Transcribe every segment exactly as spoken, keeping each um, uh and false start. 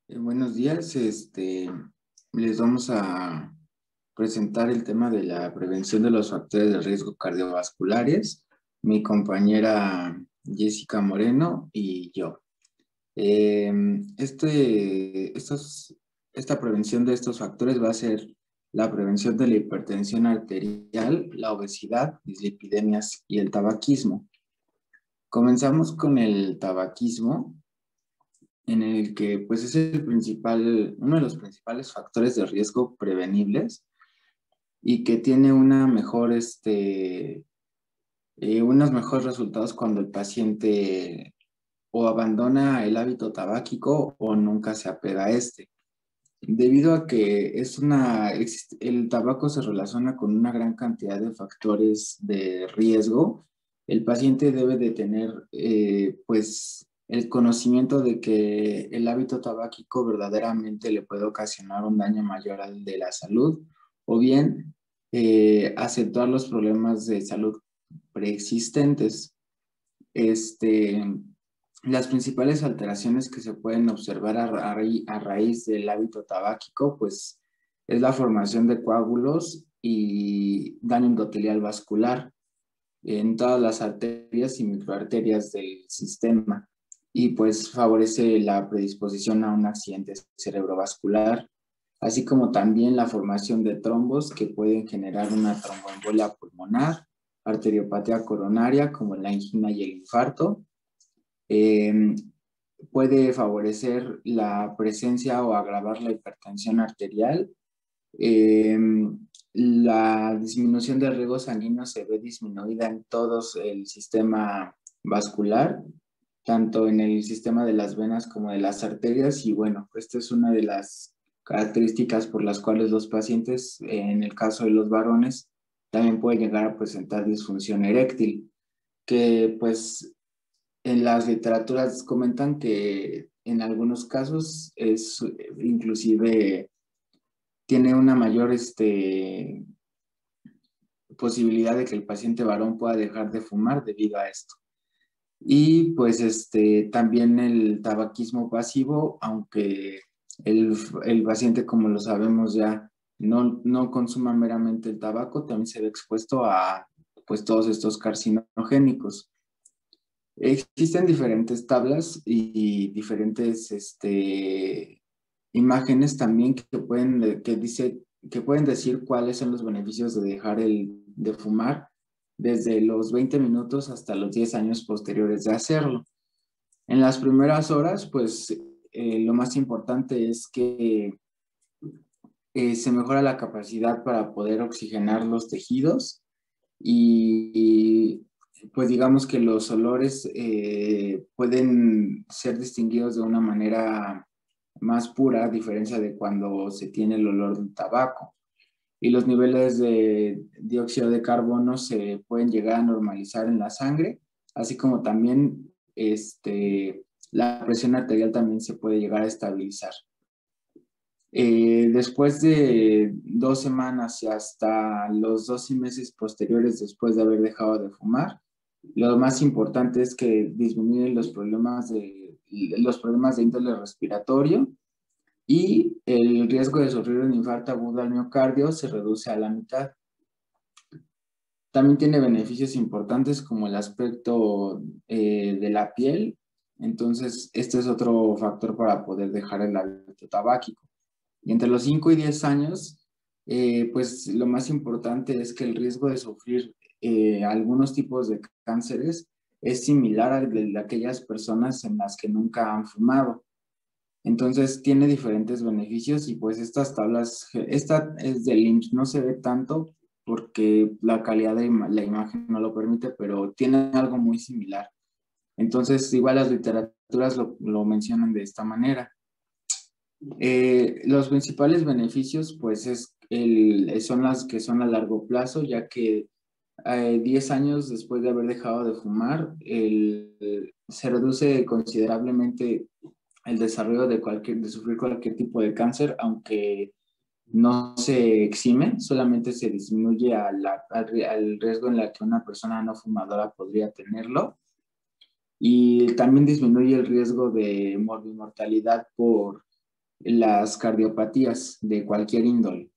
Eh, buenos días, este, les vamos a presentar el tema de la prevención de los factores de riesgo cardiovasculares, mi compañera Jessica Moreno y yo. Eh, este, estos, esta prevención de estos factores va a ser la prevención de la hipertensión arterial, la obesidad, dislipidemias y el tabaquismo. Comenzamos con el tabaquismo, en el que pues es el principal, uno de los principales factores de riesgo prevenibles y que tiene una mejor, este, eh, unos mejores resultados cuando el paciente o abandona el hábito tabáquico o nunca se apega a este. Debido a que es una, el tabaco se relaciona con una gran cantidad de factores de riesgo, el paciente debe de tener eh, pues el conocimiento de que el hábito tabáquico verdaderamente le puede ocasionar un daño mayor al de la salud, o bien eh, aceptar los problemas de salud preexistentes. Este, las principales alteraciones que se pueden observar a, ra a raíz del hábito tabáquico, pues es la formación de coágulos y daño endotelial vascular en todas las arterias y microarterias del sistema, y pues favorece la predisposición a un accidente cerebrovascular, así como también la formación de trombos que pueden generar una tromboembolia pulmonar, arteriopatía coronaria como la angina y el infarto. Eh, puede favorecer la presencia o agravar la hipertensión arterial. Eh, la disminución del riego sanguíneo se ve disminuida en todo el sistema vascular, tanto en el sistema de las venas como de las arterias, y bueno, esta es una de las características por las cuales los pacientes, en el caso de los varones, también pueden llegar a presentar disfunción eréctil, que pues en las literaturas comentan que en algunos casos es inclusive tiene una mayor este, posibilidad de que el paciente varón pueda dejar de fumar debido a esto. Y pues este, también el tabaquismo pasivo, aunque el, el paciente, como lo sabemos ya, no, no consuma meramente el tabaco, también se ve expuesto a pues todos estos carcinogénicos. Existen diferentes tablas y diferentes este, imágenes también que pueden, que dice, que pueden decir cuáles son los beneficios de dejar el, de fumar desde los veinte minutos hasta los diez años posteriores de hacerlo. En las primeras horas, pues eh, lo más importante es que eh, se mejora la capacidad para poder oxigenar los tejidos y, y pues digamos que los olores eh, pueden ser distinguidos de una manera más pura, a diferencia de cuando se tiene el olor del tabaco. Y los niveles de dióxido de carbono se pueden llegar a normalizar en la sangre, así como también este, la presión arterial también se puede llegar a estabilizar. Eh, después de dos semanas y hasta los doce meses posteriores después de haber dejado de fumar, lo más importante es que disminuyen los problemas de, los problemas de índole respiratorio, y el riesgo de sufrir un infarto agudo al miocardio se reduce a la mitad. También tiene beneficios importantes como el aspecto eh, de la piel, entonces este es otro factor para poder dejar el hábito tabáquico. Y entre los cinco y diez años, eh, pues lo más importante es que el riesgo de sufrir eh, algunos tipos de cánceres es similar al de aquellas personas en las que nunca han fumado. Entonces tiene diferentes beneficios, y pues estas tablas, esta es del I M S S, no se ve tanto porque la calidad de la imagen no lo permite, pero tiene algo muy similar. Entonces igual las literaturas lo, lo mencionan de esta manera. Eh, los principales beneficios pues es el, son las que son a largo plazo, ya que eh, diez años después de haber dejado de fumar, el, se reduce considerablemente el desarrollo de, cualquier, de sufrir cualquier tipo de cáncer, aunque no se exime, solamente se disminuye a la, al, al riesgo en la que una persona no fumadora podría tenerlo, y también disminuye el riesgo de morbimortalidad por las cardiopatías de cualquier índole.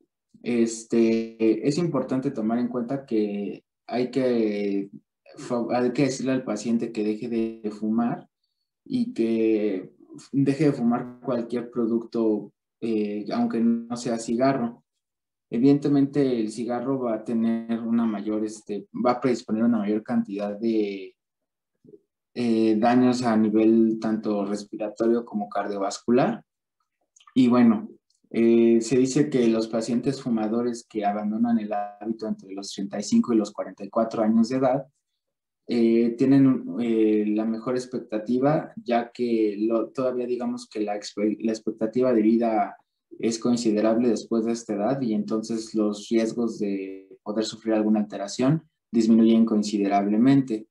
Este, es importante tomar en cuenta que hay que, hay que decirle al paciente que deje de fumar y que deje de fumar cualquier producto, eh, aunque no sea cigarro. Evidentemente el cigarro va a tener una mayor, este, va a predisponer una mayor cantidad de eh, daños a nivel tanto respiratorio como cardiovascular. Y bueno, eh, se dice que los pacientes fumadores que abandonan el hábito entre los treinta y cinco y los cuarenta y cuatro años de edad eh, tienen eh, la mejor expectativa, ya que lo, todavía digamos que la, la expectativa de vida es considerable después de esta edad y entonces los riesgos de poder sufrir alguna alteración disminuyen considerablemente.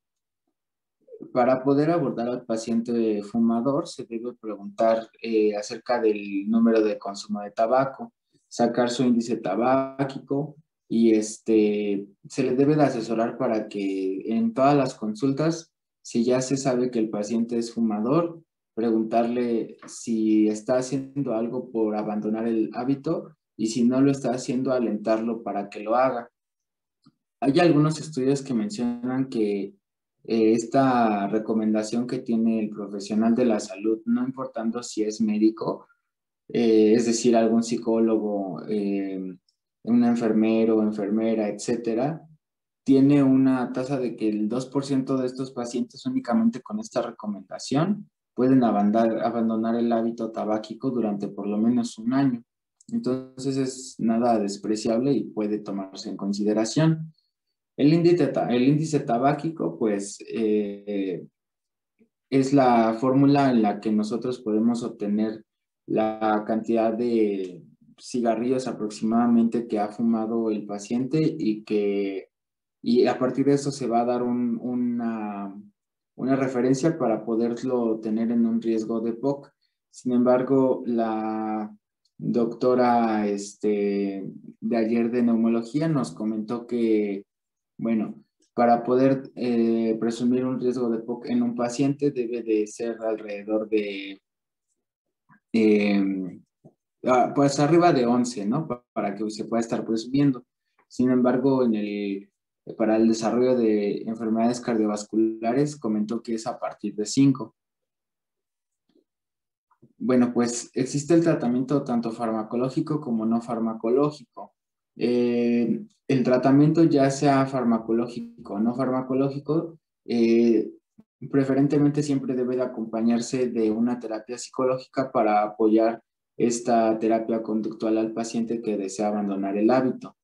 Para poder abordar al paciente fumador, se debe preguntar eh, acerca del número de consumo de tabaco, sacar su índice tabáquico y este, se le debe de asesorar para que en todas las consultas, si ya se sabe que el paciente es fumador, preguntarle si está haciendo algo por abandonar el hábito y si no lo está haciendo, alentarlo para que lo haga. Hay algunos estudios que mencionan que eh, esta recomendación que tiene el profesional de la salud, no importando si es médico, eh, es decir, algún psicólogo, eh, un enfermero, enfermera, etcétera, tiene una tasa de que el dos por ciento de estos pacientes únicamente con esta recomendación pueden abandonar, abandonar el hábito tabáquico durante por lo menos un año. Entonces es nada despreciable y puede tomarse en consideración. El índice, el índice tabáquico, pues, eh, es la fórmula en la que nosotros podemos obtener la cantidad de cigarrillos aproximadamente que ha fumado el paciente y que y a partir de eso se va a dar un, una, una referencia para poderlo tener en un riesgo de P O C. Sin embargo, la doctora este, de ayer de neumología nos comentó que, bueno, para poder eh, presumir un riesgo de P O C en un paciente debe de ser alrededor de, eh, pues arriba de once, ¿no? Para que se pueda estar presumiendo. Sin embargo, en el, para el desarrollo de enfermedades cardiovasculares comentó que es a partir de cinco. Bueno, pues existe el tratamiento tanto farmacológico como no farmacológico. Eh, el tratamiento ya sea farmacológico o no farmacológico, eh, preferentemente siempre debe de acompañarse de una terapia psicológica para apoyar esta terapia conductual al paciente que desea abandonar el hábito.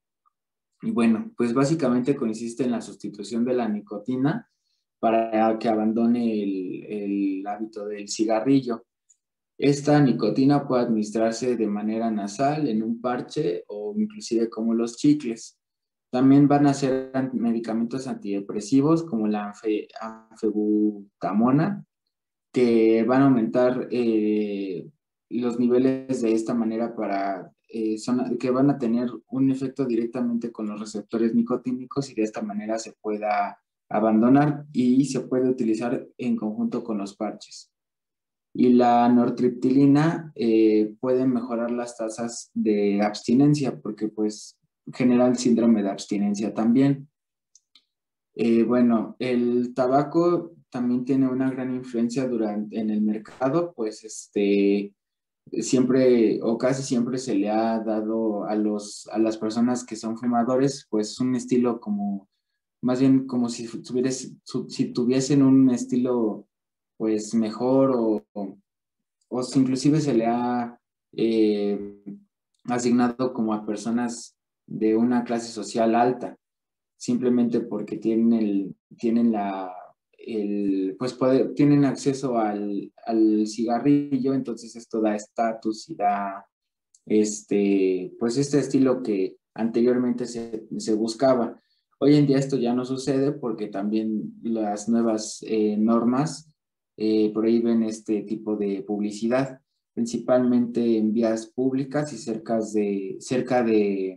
Y bueno, pues básicamente consiste en la sustitución de la nicotina para que abandone el, el hábito del cigarrillo. Esta nicotina puede administrarse de manera nasal, en un parche o inclusive como los chicles. También van a ser medicamentos antidepresivos como la anfe, anfebutamona, que van a aumentar eh, los niveles de esta manera para, eh, son, que van a tener un efecto directamente con los receptores nicotínicos y de esta manera se pueda abandonar y se puede utilizar en conjunto con los parches. Y la nortriptilina eh, puede mejorar las tasas de abstinencia porque pues genera el síndrome de abstinencia también. Eh, bueno, el tabaco también tiene una gran influencia durante, en el mercado, pues este, siempre o casi siempre se le ha dado a, los, a las personas que son fumadores, pues un estilo como, más bien como si, tuvieras, si tuviesen un estilo pues mejor o, o, o si inclusive se le ha eh, asignado como a personas de una clase social alta simplemente porque tienen, el, tienen la, el, pues puede, tienen acceso al, al cigarrillo, entonces esto da estatus y da este, pues este estilo que anteriormente se, se buscaba. Hoy en día esto ya no sucede porque también las nuevas eh, normas eh, prohíben este tipo de publicidad, principalmente en vías públicas y cerca de, cerca de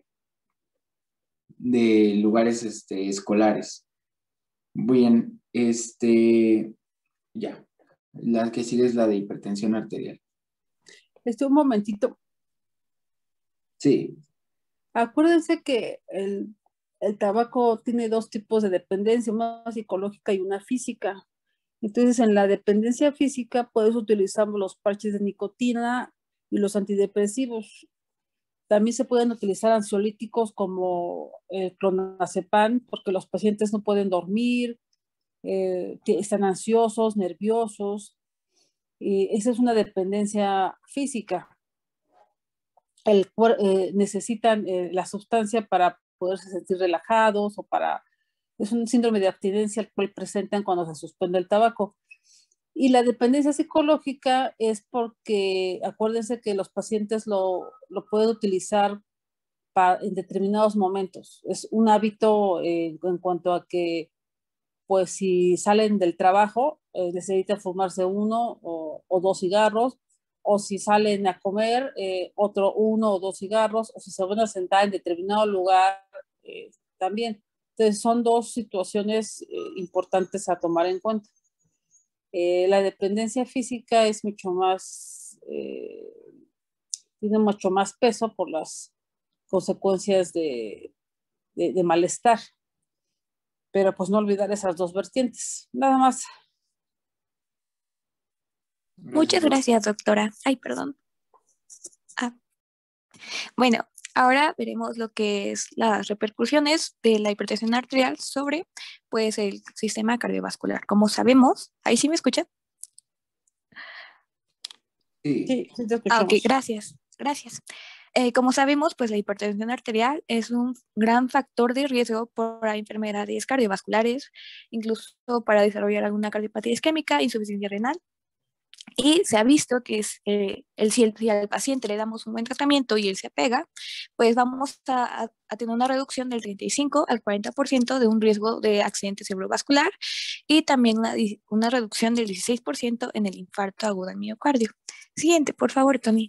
de lugares este, escolares. Bien, este, ya, la que sigue es la de hipertensión arterial. Este, un momentito. Sí. Acuérdense que el, el tabaco tiene dos tipos de dependencia, una psicológica y una física. Entonces, en la dependencia física puedes utilizar los parches de nicotina y los antidepresivos. También se pueden utilizar ansiolíticos como el clonazepam, porque los pacientes no pueden dormir, eh, están ansiosos, nerviosos, y esa es una dependencia física. El, eh, necesitan eh, la sustancia para poderse sentir relajados o para... Es un síndrome de abstinencia el cual presentan cuando se suspende el tabaco. Y la dependencia psicológica es porque, acuérdense que los pacientes lo, lo pueden utilizar para, en determinados momentos. Es un hábito eh, en cuanto a que, pues si salen del trabajo, eh, necesitan fumarse uno o, o, dos cigarros, o si salen a comer, eh, otro uno o dos cigarros, o si se van a sentar en determinado lugar, eh, también. Entonces, son dos situaciones eh, importantes a tomar en cuenta. Eh, la dependencia física es mucho más, eh, tiene mucho más peso por las consecuencias de, de, de malestar, pero pues no olvidar esas dos vertientes, nada más. Gracias, Muchas doctor. gracias, doctora. Ay, perdón. Ah, bueno, ahora veremos lo que es las repercusiones de la hipertensión arterial sobre, pues, el sistema cardiovascular. Como sabemos, ¿ahí sí me escuchan? Sí. Sí, sí te Ah, ok, escuchamos. gracias, gracias. Eh, como sabemos, pues la hipertensión arterial es un gran factor de riesgo para enfermedades cardiovasculares, incluso para desarrollar alguna cardiopatía isquémica, insuficiencia renal. Y se ha visto que es, eh, el, si, el, si al paciente le damos un buen tratamiento y él se apega, pues vamos a, a tener una reducción del treinta y cinco al cuarenta por ciento de un riesgo de accidente cerebrovascular y también una, una reducción del dieciséis por ciento en el infarto agudo al miocardio. Siguiente, por favor, Tony.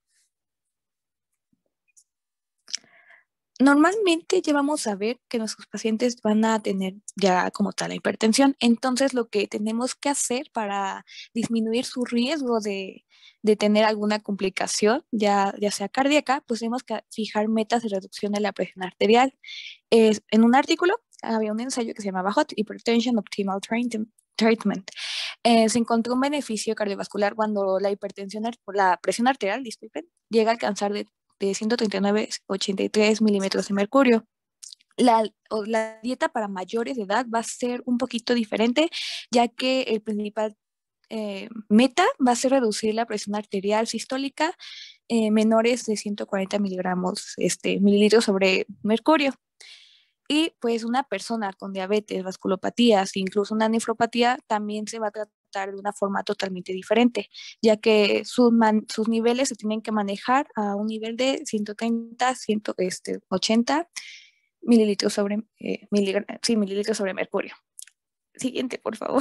Normalmente ya vamos a ver que nuestros pacientes van a tener ya como tal la hipertensión. Entonces, lo que tenemos que hacer para disminuir su riesgo de, de tener alguna complicación, ya, ya sea cardíaca, pues tenemos que fijar metas de reducción de la presión arterial. Es, en un artículo había un ensayo que se llamaba Hot Hypertension Optimal Treatment. Eh, se encontró un beneficio cardiovascular cuando la hipertensión, la presión arterial, disculpen, llega a alcanzar de de ciento treinta y nueve a ochenta y tres milímetros de mercurio. La, la dieta para mayores de edad va a ser un poquito diferente, ya que el principal eh, meta va a ser reducir la presión arterial sistólica eh, menores de ciento cuarenta miligramos, este, mililitros sobre mercurio. Y pues una persona con diabetes, vasculopatías, incluso una nefropatía, también se va a tratar de una forma totalmente diferente, ya que sus, man, sus niveles se tienen que manejar a un nivel de ciento treinta, ciento ochenta mililitros sobre, eh, sí, mililitros sobre mercurio. Siguiente, por favor.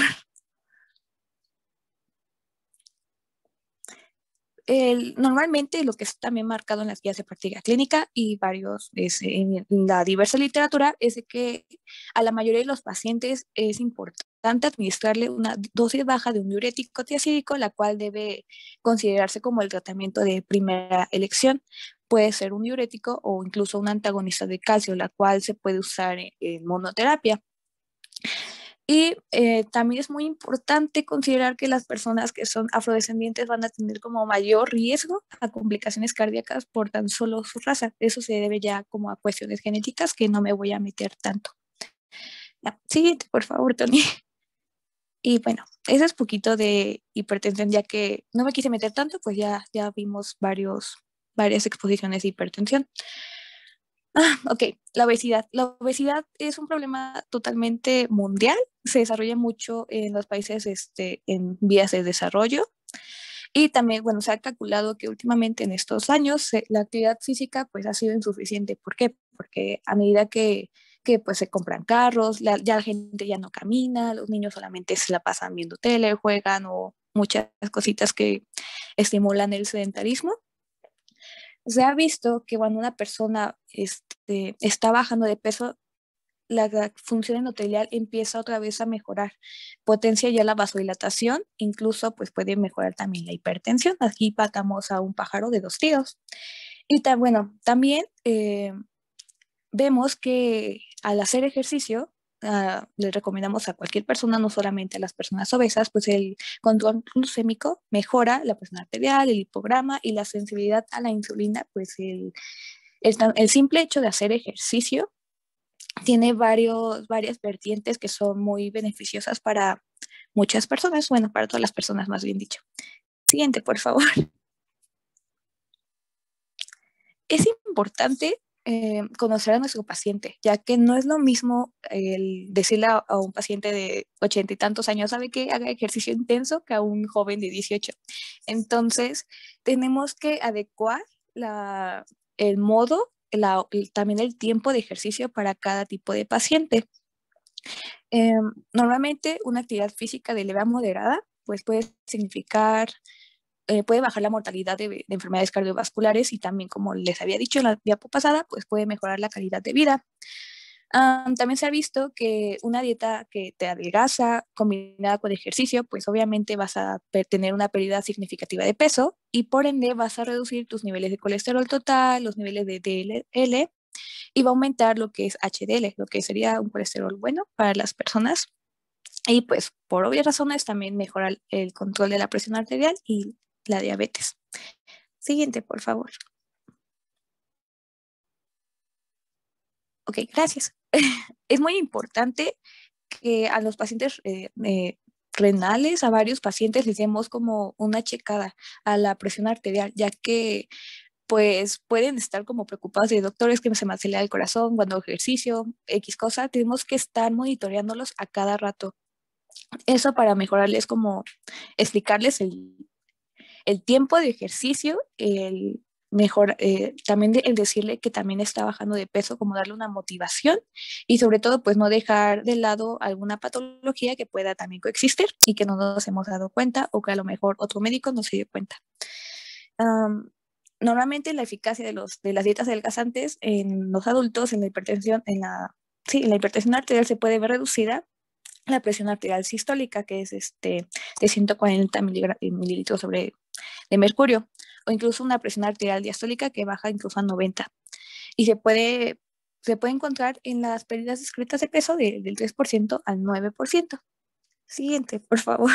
El, normalmente lo que está también marcado en las guías de práctica clínica y varios es, en la diversa literatura es de que a la mayoría de los pacientes es importante administrarle una dosis baja de un diurético tiacídico, la cual debe considerarse como el tratamiento de primera elección. Puede ser un diurético o incluso un antagonista de calcio, la cual se puede usar en, en monoterapia. Y eh, también es muy importante considerar que las personas que son afrodescendientes van a tener como mayor riesgo a complicaciones cardíacas por tan solo su raza. Eso se debe ya como a cuestiones genéticas que no me voy a meter tanto. Ya, siguiente, por favor, Tony. Y bueno, eso es poquito de hipertensión, ya que no me quise meter tanto, pues ya, ya vimos varios, varias exposiciones de hipertensión. Ah, ok, la obesidad. La obesidad es un problema totalmente mundial. Se desarrolla mucho en los países este, en vías de desarrollo. Y también, bueno, se ha calculado que últimamente en estos años se, la actividad física pues ha sido insuficiente. ¿Por qué? Porque a medida que, que pues se compran carros, la, ya la gente ya no camina, los niños solamente se la pasan viendo tele, juegan o muchas cositas que estimulan el sedentarismo. Se ha visto que cuando una persona este, está bajando de peso, la, la función endotelial empieza otra vez a mejorar, potencia ya la vasodilatación, incluso pues puede mejorar también la hipertensión. Aquí matamos a un pájaro de dos tiros. Y ta, bueno, también eh, vemos que al hacer ejercicio, uh, le recomendamos a cualquier persona, no solamente a las personas obesas, pues el control glucémico mejora la presión arterial, el hipograma y la sensibilidad a la insulina, pues el, el, el simple hecho de hacer ejercicio tiene varios, varias vertientes que son muy beneficiosas para muchas personas, bueno, para todas las personas más bien dicho. Siguiente, por favor. Es importante eh, conocer a nuestro paciente, ya que no es lo mismo el decirle a, a un paciente de ochenta y tantos años, sabe que haga ejercicio intenso, que a un joven de dieciocho. Entonces, tenemos que adecuar la, el modo, la, el, también el tiempo de ejercicio para cada tipo de paciente. Eh, normalmente, una actividad física de leve a moderada, pues puede significar Eh, puede bajar la mortalidad de, de enfermedades cardiovasculares y también, como les había dicho en la diapo pasada, pues puede mejorar la calidad de vida. Um, también se ha visto que una dieta que te adelgaza combinada con ejercicio, pues obviamente vas a tener una pérdida significativa de peso y por ende vas a reducir tus niveles de colesterol total, los niveles de D L L y va a aumentar lo que es H D L, lo que sería un colesterol bueno para las personas. Y pues por obvias razones también mejora el control de la presión arterial y la diabetes. Siguiente, por favor. Ok, gracias. Es muy importante que a los pacientes eh, eh, renales, a varios pacientes les demos como una checada a la presión arterial, ya que pues pueden estar como preocupados de doctores que se me acelera el corazón cuando ejercicio, X cosa. Tenemos que estar monitoreándolos a cada rato. Eso para mejorarles, como explicarles el el tiempo de ejercicio, el mejor, eh, también de, el decirle que también está bajando de peso, como darle una motivación y sobre todo pues no dejar de lado alguna patología que pueda también coexistir y que no nos hemos dado cuenta o que a lo mejor otro médico no se dio cuenta. Um, normalmente la eficacia de, los, de las dietas adelgazantes en los adultos, en la hipertensión, en la, sí, en la hipertensión arterial se puede ver reducida la presión arterial sistólica, que es este, de ciento cuarenta mililitros sobre de mercurio, o incluso una presión arterial diastólica que baja incluso a noventa. Y se puede, se puede encontrar en las pérdidas discretas de peso de, del tres por ciento al nueve por ciento. Siguiente, por favor.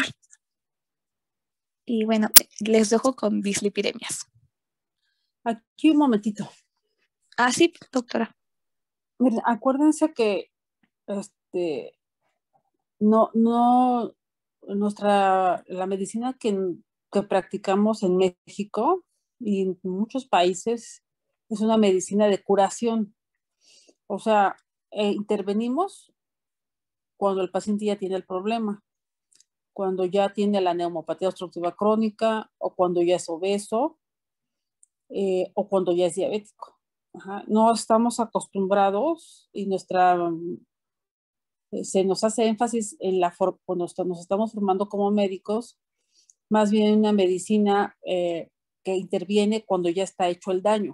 Y bueno, les dejo con dislipidemias. Aquí un momentito. Ah, sí, doctora. Miren, acuérdense que este, no, no, nuestra, la medicina que, que practicamos en México y en muchos países es una medicina de curación. O sea, eh, intervenimos cuando el paciente ya tiene el problema, cuando ya tiene la neumopatía obstructiva crónica o cuando ya es obeso eh, o cuando ya es diabético. Ajá. No estamos acostumbrados y nuestra se nos hace énfasis en la forma, cuando nos estamos formando como médicos, más bien una medicina eh, que interviene cuando ya está hecho el daño.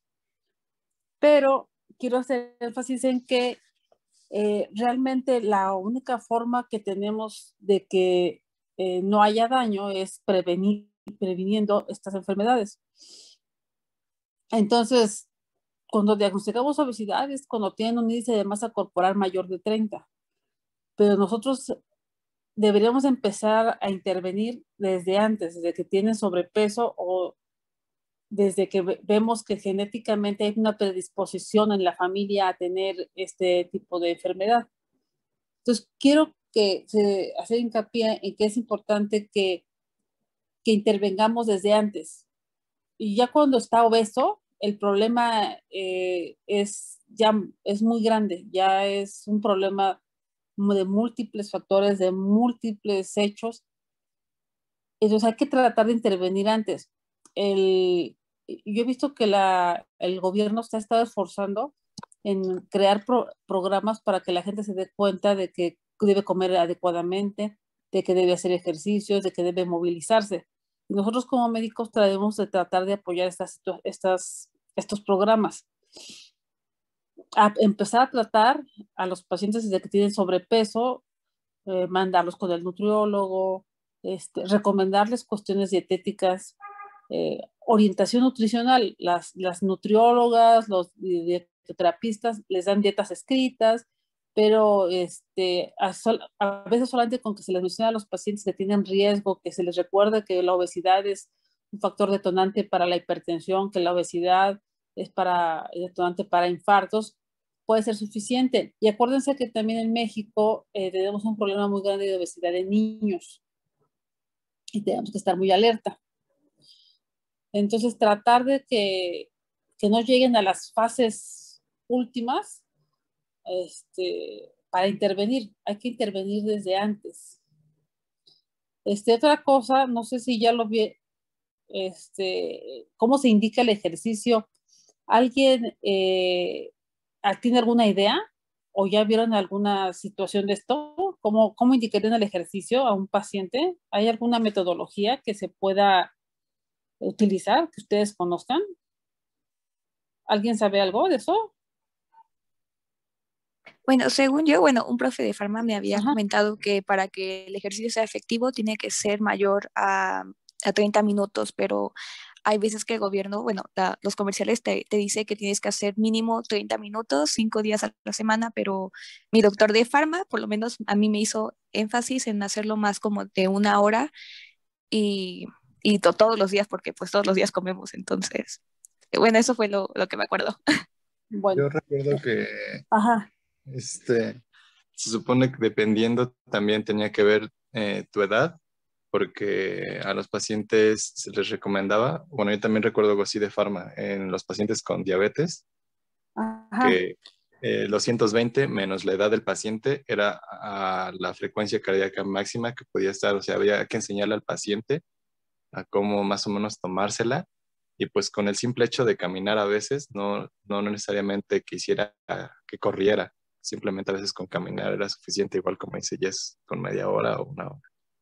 Pero quiero hacer énfasis en que eh, realmente la única forma que tenemos de que eh, no haya daño es prevenir, previniendo estas enfermedades. Entonces, cuando diagnosticamos obesidad es cuando tienen un índice de masa corporal mayor de treinta. Pero nosotros deberíamos empezar a intervenir desde antes, desde que tienen sobrepeso o desde que vemos que genéticamente hay una predisposición en la familia a tener este tipo de enfermedad. Entonces, quiero que se hacer hincapié en que es importante que, que intervengamos desde antes. Y ya cuando está obeso, el problema eh, es ya es muy grande, ya es un problema de múltiples factores, de múltiples hechos. Entonces hay que tratar de intervenir antes. El, yo he visto que la, el gobierno se ha estado esforzando en crear pro, programas para que la gente se dé cuenta de que debe comer adecuadamente, de que debe hacer ejercicios, de que debe movilizarse. Y nosotros como médicos debemos de tratar de apoyar estas, estas, estos programas. A empezar a tratar a los pacientes desde que tienen sobrepeso, eh, mandarlos con el nutriólogo, este, recomendarles cuestiones dietéticas, eh, orientación nutricional. Las, las nutriólogas, los dietoterapistas les dan dietas escritas, pero este, a, sol, a veces solamente con que se les menciona a los pacientes que tienen riesgo, que se les recuerde que la obesidad es un factor detonante para la hipertensión, que la obesidad es para, detonante para infartos, puede ser suficiente. Y acuérdense que también en México eh, tenemos un problema muy grande de obesidad en niños y tenemos que estar muy alerta. Entonces, tratar de que, que no lleguen a las fases últimas este, para intervenir. Hay que intervenir desde antes. Este, otra cosa, no sé si ya lo vi, este, cómo se indica el ejercicio. ¿Alguien eh, tiene alguna idea o ya vieron alguna situación de esto? ¿Cómo, cómo indicarían el ejercicio a un paciente? ¿Hay alguna metodología que se pueda utilizar, que ustedes conozcan? ¿Alguien sabe algo de eso? Bueno, según yo, bueno, un profe de farma me había Ajá. comentado que para que el ejercicio sea efectivo tiene que ser mayor a, a treinta minutos, pero hay veces que el gobierno, bueno, la, los comerciales te, te dice que tienes que hacer mínimo treinta minutos, cinco días a la semana, pero mi doctor de farma, por lo menos a mí me hizo énfasis en hacerlo más como de una hora y, y to, todos los días, porque pues todos los días comemos, entonces, bueno, eso fue lo, lo que me acuerdo. Bueno. Yo recuerdo que Ajá. este, se supone que dependiendo también tenía que ver eh, tu edad, porque a los pacientes se les recomendaba, bueno, yo también recuerdo algo así de farma, en los pacientes con diabetes, Ajá. que eh, los ciento veinte menos la edad del paciente era a la frecuencia cardíaca máxima que podía estar, o sea, había que enseñarle al paciente a cómo más o menos tomársela, y pues con el simple hecho de caminar a veces, no, no necesariamente quisiera que corriera, simplemente a veces con caminar era suficiente, igual como dice Jess, con media hora o una hora.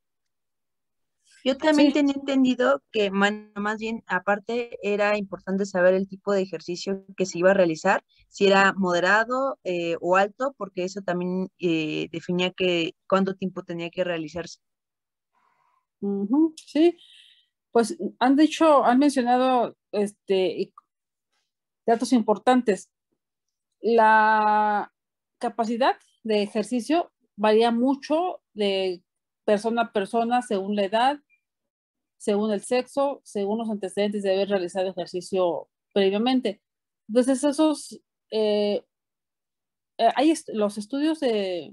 Yo también Sí. tenía entendido que man- más bien aparte era importante saber el tipo de ejercicio que se iba a realizar, si era moderado eh, o alto, porque eso también eh, definía que cuánto tiempo tenía que realizarse. Uh-huh. Sí. Pues han dicho, han mencionado este, datos importantes. La capacidad de ejercicio varía mucho de persona a persona según la edad, según el sexo, según los antecedentes de haber realizado ejercicio previamente. Entonces, esos, eh, eh, hay est los estudios de,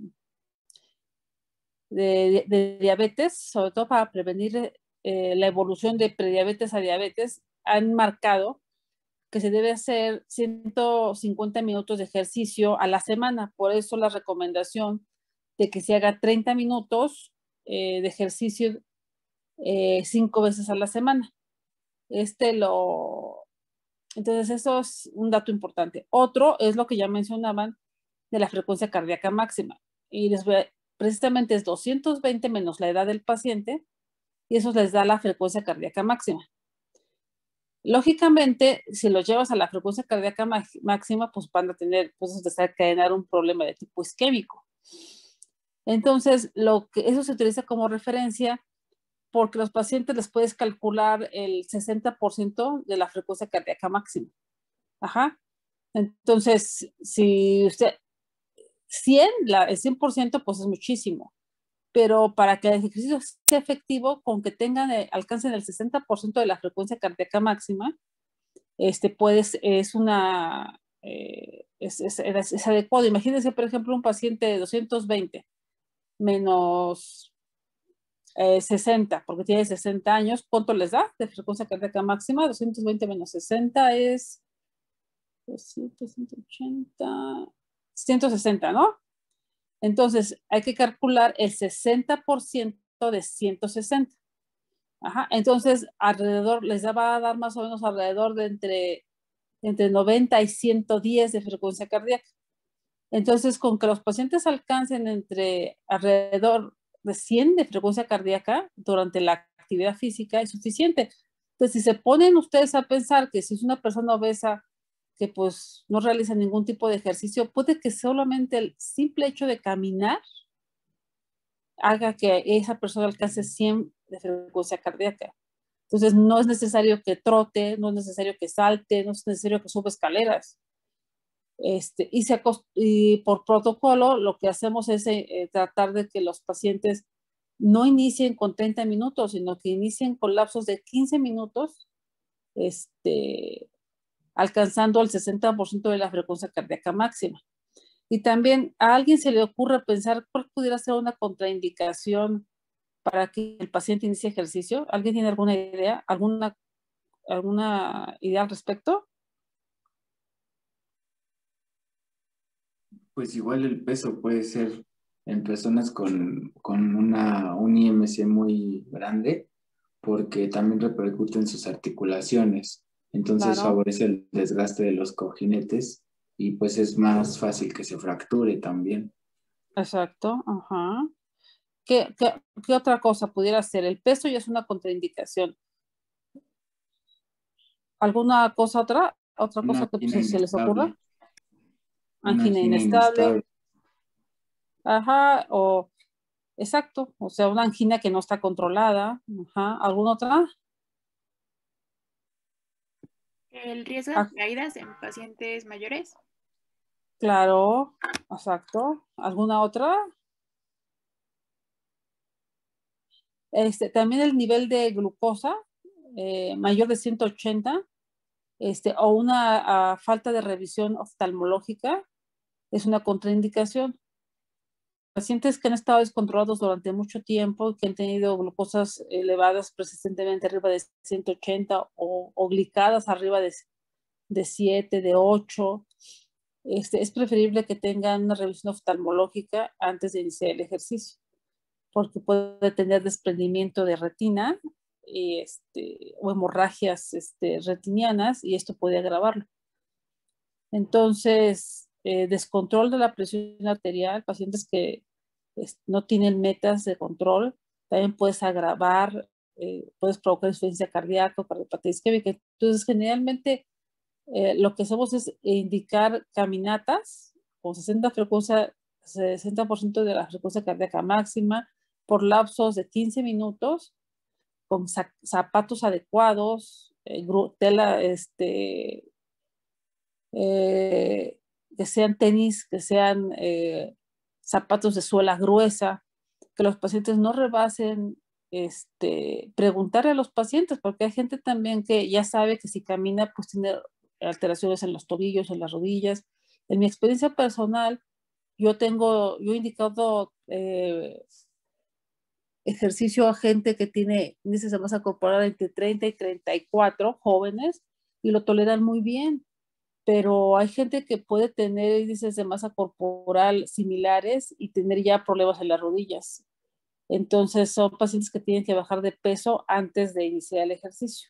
de, de, diabetes, sobre todo para prevenir eh, la evolución de prediabetes a diabetes, han marcado que se debe hacer ciento cincuenta minutos de ejercicio a la semana. Por eso la recomendación de que se haga treinta minutos eh, de ejercicio eh, cinco veces a la semana. Este lo... Entonces eso es un dato importante. Otro es lo que ya mencionaban de la frecuencia cardíaca máxima. Y les voy a... precisamente es doscientos veinte menos la edad del paciente y eso les da la frecuencia cardíaca máxima. Lógicamente, si los llevas a la frecuencia cardíaca máxima, pues van a tener, pues desencadenar un problema de tipo isquémico. Entonces, lo que, eso se utiliza como referencia porque los pacientes les puedes calcular el sesenta por ciento de la frecuencia cardíaca máxima. Ajá. Entonces, si usted, cien, la, el cien por ciento, pues es muchísimo. Pero para que el ejercicio sea efectivo, con que tengan, eh, alcancen el sesenta por ciento de la frecuencia cardíaca máxima, este, pues es una, eh, es, es, es, es adecuado. Imagínense, por ejemplo, un paciente de doscientos veinte menos eh, sesenta, porque tiene sesenta años, ¿cuánto les da de frecuencia cardíaca máxima? doscientos veinte menos sesenta es doscientos, ciento ochenta, ciento sesenta, ¿no? Entonces, hay que calcular el sesenta por ciento de ciento sesenta. Ajá. Entonces, alrededor, les va a dar más o menos alrededor de entre, entre noventa y ciento diez de frecuencia cardíaca. Entonces, con que los pacientes alcancen entre alrededor de cien de frecuencia cardíaca durante la actividad física es suficiente. Entonces, si se ponen ustedes a pensar que si es una persona obesa que pues no realiza ningún tipo de ejercicio, puede que solamente el simple hecho de caminar haga que esa persona alcance cien de frecuencia cardíaca. Entonces no es necesario que trote, no es necesario que salte, no es necesario que suba escaleras. Este, y, se y por protocolo lo que hacemos es eh, tratar de que los pacientes no inicien con treinta minutos, sino que inicien con lapsos de quince minutos, este, alcanzando el sesenta por ciento de la frecuencia cardíaca máxima. Y también a alguien se le ocurre pensar cuál pudiera ser una contraindicación para que el paciente inicie ejercicio. ¿Alguien tiene alguna idea? ¿Alguna, alguna idea al respecto? Pues igual el peso puede ser en personas con, con una, un I M C muy grande, porque también repercute en sus articulaciones. Entonces Claro. favorece el desgaste de los cojinetes y pues es más fácil que se fracture también. Exacto, ajá. ¿Qué, qué, qué otra cosa pudiera ser? El peso ya es una contraindicación. ¿Alguna cosa otra? ¿Otra Una cosa que angina pues, se les ocurra? inestable. Una Angina angina inestable. inestable. Ajá, o exacto, o sea, una angina que no está controlada. Ajá, ¿alguna otra? El riesgo Ah, de caídas en pacientes mayores. claro, exacto. ¿Alguna otra? Este, también el nivel de glucosa eh, mayor de ciento ochenta, este, o una uh, falta de revisión oftalmológica es una contraindicación. Pacientes que han estado descontrolados durante mucho tiempo, que han tenido glucosas elevadas persistentemente arriba de ciento ochenta o, o glicadas arriba de, de siete, de ocho, este, es preferible que tengan una revisión oftalmológica antes de iniciar el ejercicio, porque puede tener desprendimiento de retina y este, o hemorragias este, retinianas, y esto puede agravarlo. Entonces, eh, descontrol de la presión arterial, pacientes que pues, no tienen metas de control, también puedes agravar, eh, puedes provocar insuficiencia cardíaca, cardiopatía isquémica. Entonces, generalmente, eh, lo que hacemos es indicar caminatas con sesenta frecuencia, sesenta por ciento de la frecuencia cardíaca máxima por lapsos de quince minutos, con zapatos adecuados, eh, tela, este, eh, que sean tenis, que sean eh, zapatos de suela gruesa, que los pacientes no rebasen, este, preguntarle a los pacientes, porque hay gente también que ya sabe que si camina, pues tiene alteraciones en los tobillos, en las rodillas. En mi experiencia personal, yo tengo, yo he indicado eh, ejercicio a gente que tiene índices de masa corporal entre treinta y treinta y cuatro, jóvenes, y lo toleran muy bien. Pero hay gente que puede tener índices de masa corporal similares y tener ya problemas en las rodillas. Entonces son pacientes que tienen que bajar de peso antes de iniciar el ejercicio.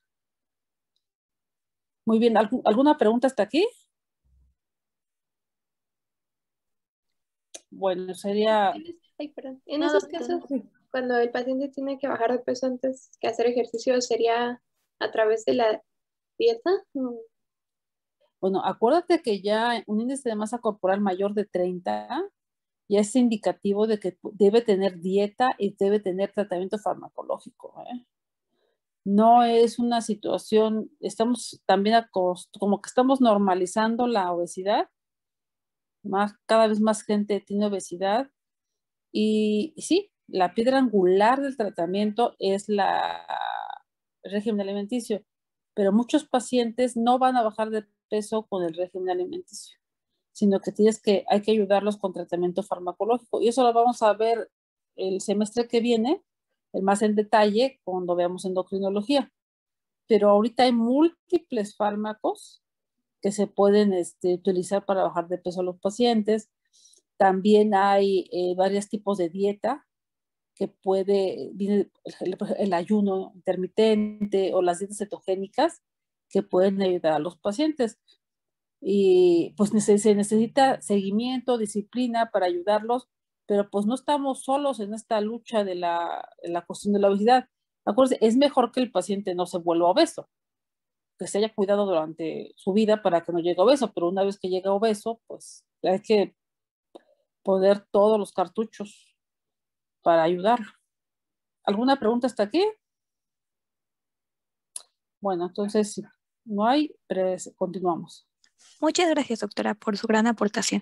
Muy bien, ¿alguna pregunta hasta aquí? Bueno, sería... Ay, perdón. En esos casos, cuando el paciente tiene que bajar de peso antes que hacer ejercicio, ¿sería a través de la dieta? Bueno, acuérdate que ya un índice de masa corporal mayor de treinta ya es indicativo de que debe tener dieta y debe tener tratamiento farmacológico, ¿eh? No es una situación, estamos también como que estamos normalizando la obesidad, más, cada vez más gente tiene obesidad y, y sí, la piedra angular del tratamiento es la el régimen alimenticio, pero muchos pacientes no van a bajar de peso con el régimen alimenticio, sino que tienes que, hay que ayudarlos con tratamiento farmacológico. Y eso lo vamos a ver el semestre que viene, el más en detalle, cuando veamos endocrinología. Pero ahorita hay múltiples fármacos que se pueden este, utilizar para bajar de peso a los pacientes. También hay eh, varios tipos de dieta que puede, viene el, el ayuno intermitente o las dietas cetogénicas que pueden ayudar a los pacientes. Y pues se necesita seguimiento, disciplina para ayudarlos, pero pues no estamos solos en esta lucha de la, de la cuestión de la obesidad. Acuérdense, es mejor que el paciente no se vuelva obeso, que se haya cuidado durante su vida para que no llegue obeso, pero una vez que llega obeso, pues hay que poner todos los cartuchos para ayudar. ¿Alguna pregunta hasta aquí? Bueno, entonces, si no hay, pues, continuamos. Muchas gracias, doctora, por su gran aportación.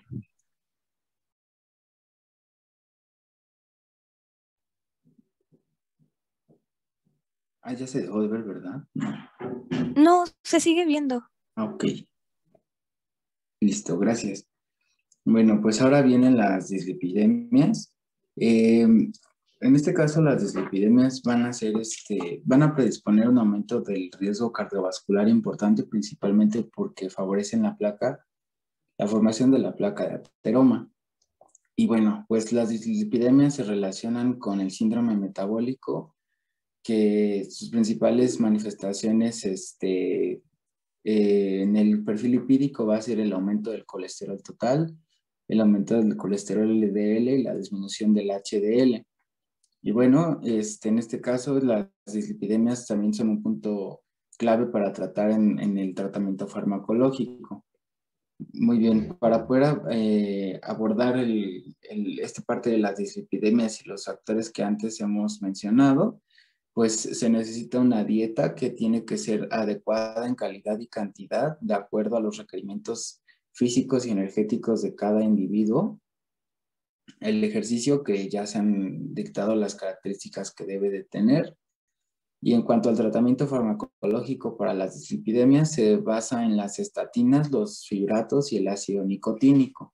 Ah, ya se dejó de ver, ¿verdad? No. No, se sigue viendo. Ok. Listo, gracias. Bueno, pues ahora vienen las dislipidemias. Eh, en este caso, las dislipidemias van a ser, este, van a predisponer un aumento del riesgo cardiovascular importante, principalmente porque favorecen la placa, la formación de la placa de ateroma. Y bueno, pues las dislipidemias se relacionan con el síndrome metabólico, que sus principales manifestaciones, este, eh, en el perfil lipídico va a ser el aumento del colesterol total, el aumento del colesterol L D L y la disminución del H D L. Y bueno, este, en este caso las dislipidemias también son un punto clave para tratar en, en el tratamiento farmacológico. Muy bien, para poder eh, abordar el, el, esta parte de las dislipidemias y los factores que antes hemos mencionado, pues se necesita una dieta que tiene que ser adecuada en calidad y cantidad de acuerdo a los requerimientos físicos y energéticos de cada individuo. El ejercicio, que ya se han dictado las características que debe de tener. Y en cuanto al tratamiento farmacológico para las dislipidemias, se basa en las estatinas, los fibratos y el ácido nicotínico.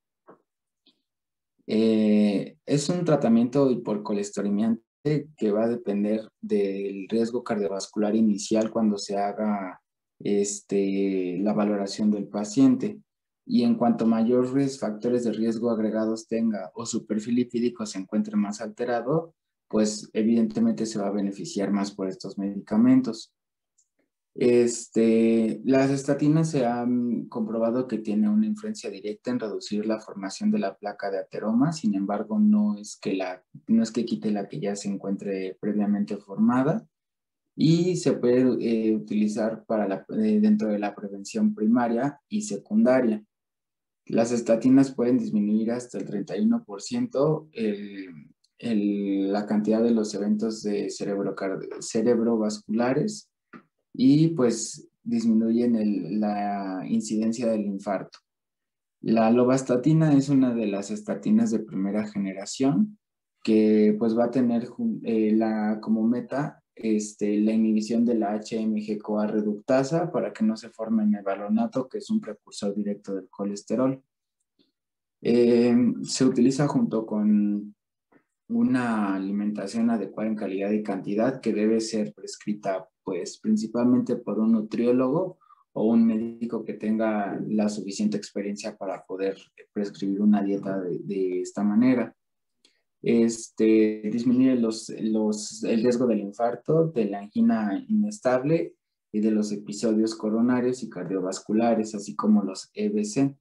Eh, es un tratamiento hipercolesteremiante que va a depender del riesgo cardiovascular inicial cuando se haga este, la valoración del paciente. Y en cuanto mayores factores de riesgo agregados tenga o su perfil lipídico se encuentre más alterado, pues evidentemente se va a beneficiar más por estos medicamentos. Este, las estatinas se han comprobado que tienen una influencia directa en reducir la formación de la placa de ateroma, sin embargo no es que, la, no es que quite la que ya se encuentre previamente formada, y se puede eh, utilizar para la, eh, dentro de la prevención primaria y secundaria. Las estatinas pueden disminuir hasta el treinta y uno por ciento el, el, la cantidad de los eventos de cerebro, cerebrovasculares y pues disminuyen el, la incidencia del infarto. La lovastatina es una de las estatinas de primera generación que pues va a tener eh, la, como meta este, la inhibición de la H M G CoA reductasa para que no se forme mevalonate, que es un precursor directo del colesterol. Eh, se utiliza junto con una alimentación adecuada en calidad y cantidad que debe ser prescrita pues principalmente por un nutriólogo o un médico que tenga la suficiente experiencia para poder prescribir una dieta de, de esta manera. Este, disminuye los, los, el riesgo del infarto, de la angina inestable y de los episodios coronarios y cardiovasculares, así como los E B C.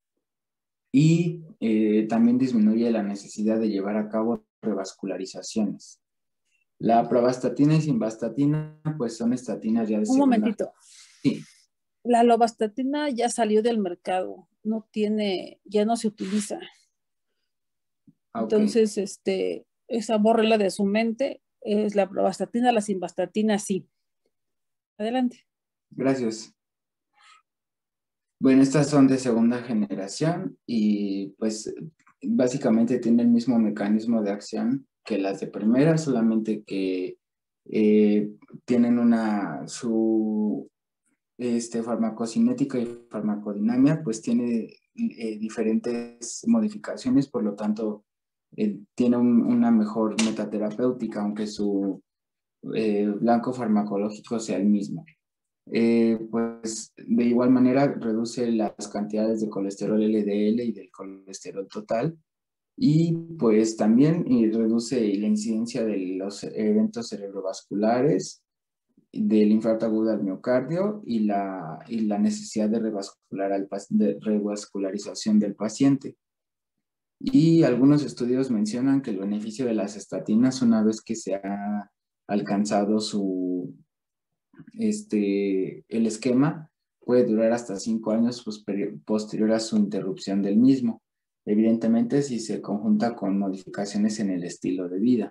Y eh, también disminuye la necesidad de llevar a cabo revascularizaciones. La pravastatina y simvastatina, pues son estatinas ya de Un segunda. momentito. Sí. La lovastatina ya salió del mercado, no tiene, ya no se utiliza. Okay. Entonces, este, esa bórrela de su mente, es la pravastatina, la simvastatina sí. Adelante. Gracias. Bueno, estas son de segunda generación y pues básicamente tienen el mismo mecanismo de acción que las de primera, solamente que eh, tienen una, su este, farmacocinética y farmacodinamia, pues tiene eh, diferentes modificaciones, por lo tanto eh, tiene un, una mejor metaterapéutica, aunque su eh, blanco farmacológico sea el mismo. Eh, pues de igual manera reduce las cantidades de colesterol L D L y del colesterol total, y pues también y reduce la incidencia de los eventos cerebrovasculares, del infarto agudo al miocardio y la, y la necesidad de, revascular al, de revascularización del paciente. Y algunos estudios mencionan que el beneficio de las estatinas, una vez que se ha alcanzado su este, el esquema puede durar hasta cinco años posterior a su interrupción del mismo, evidentemente si se conjunta con modificaciones en el estilo de vida.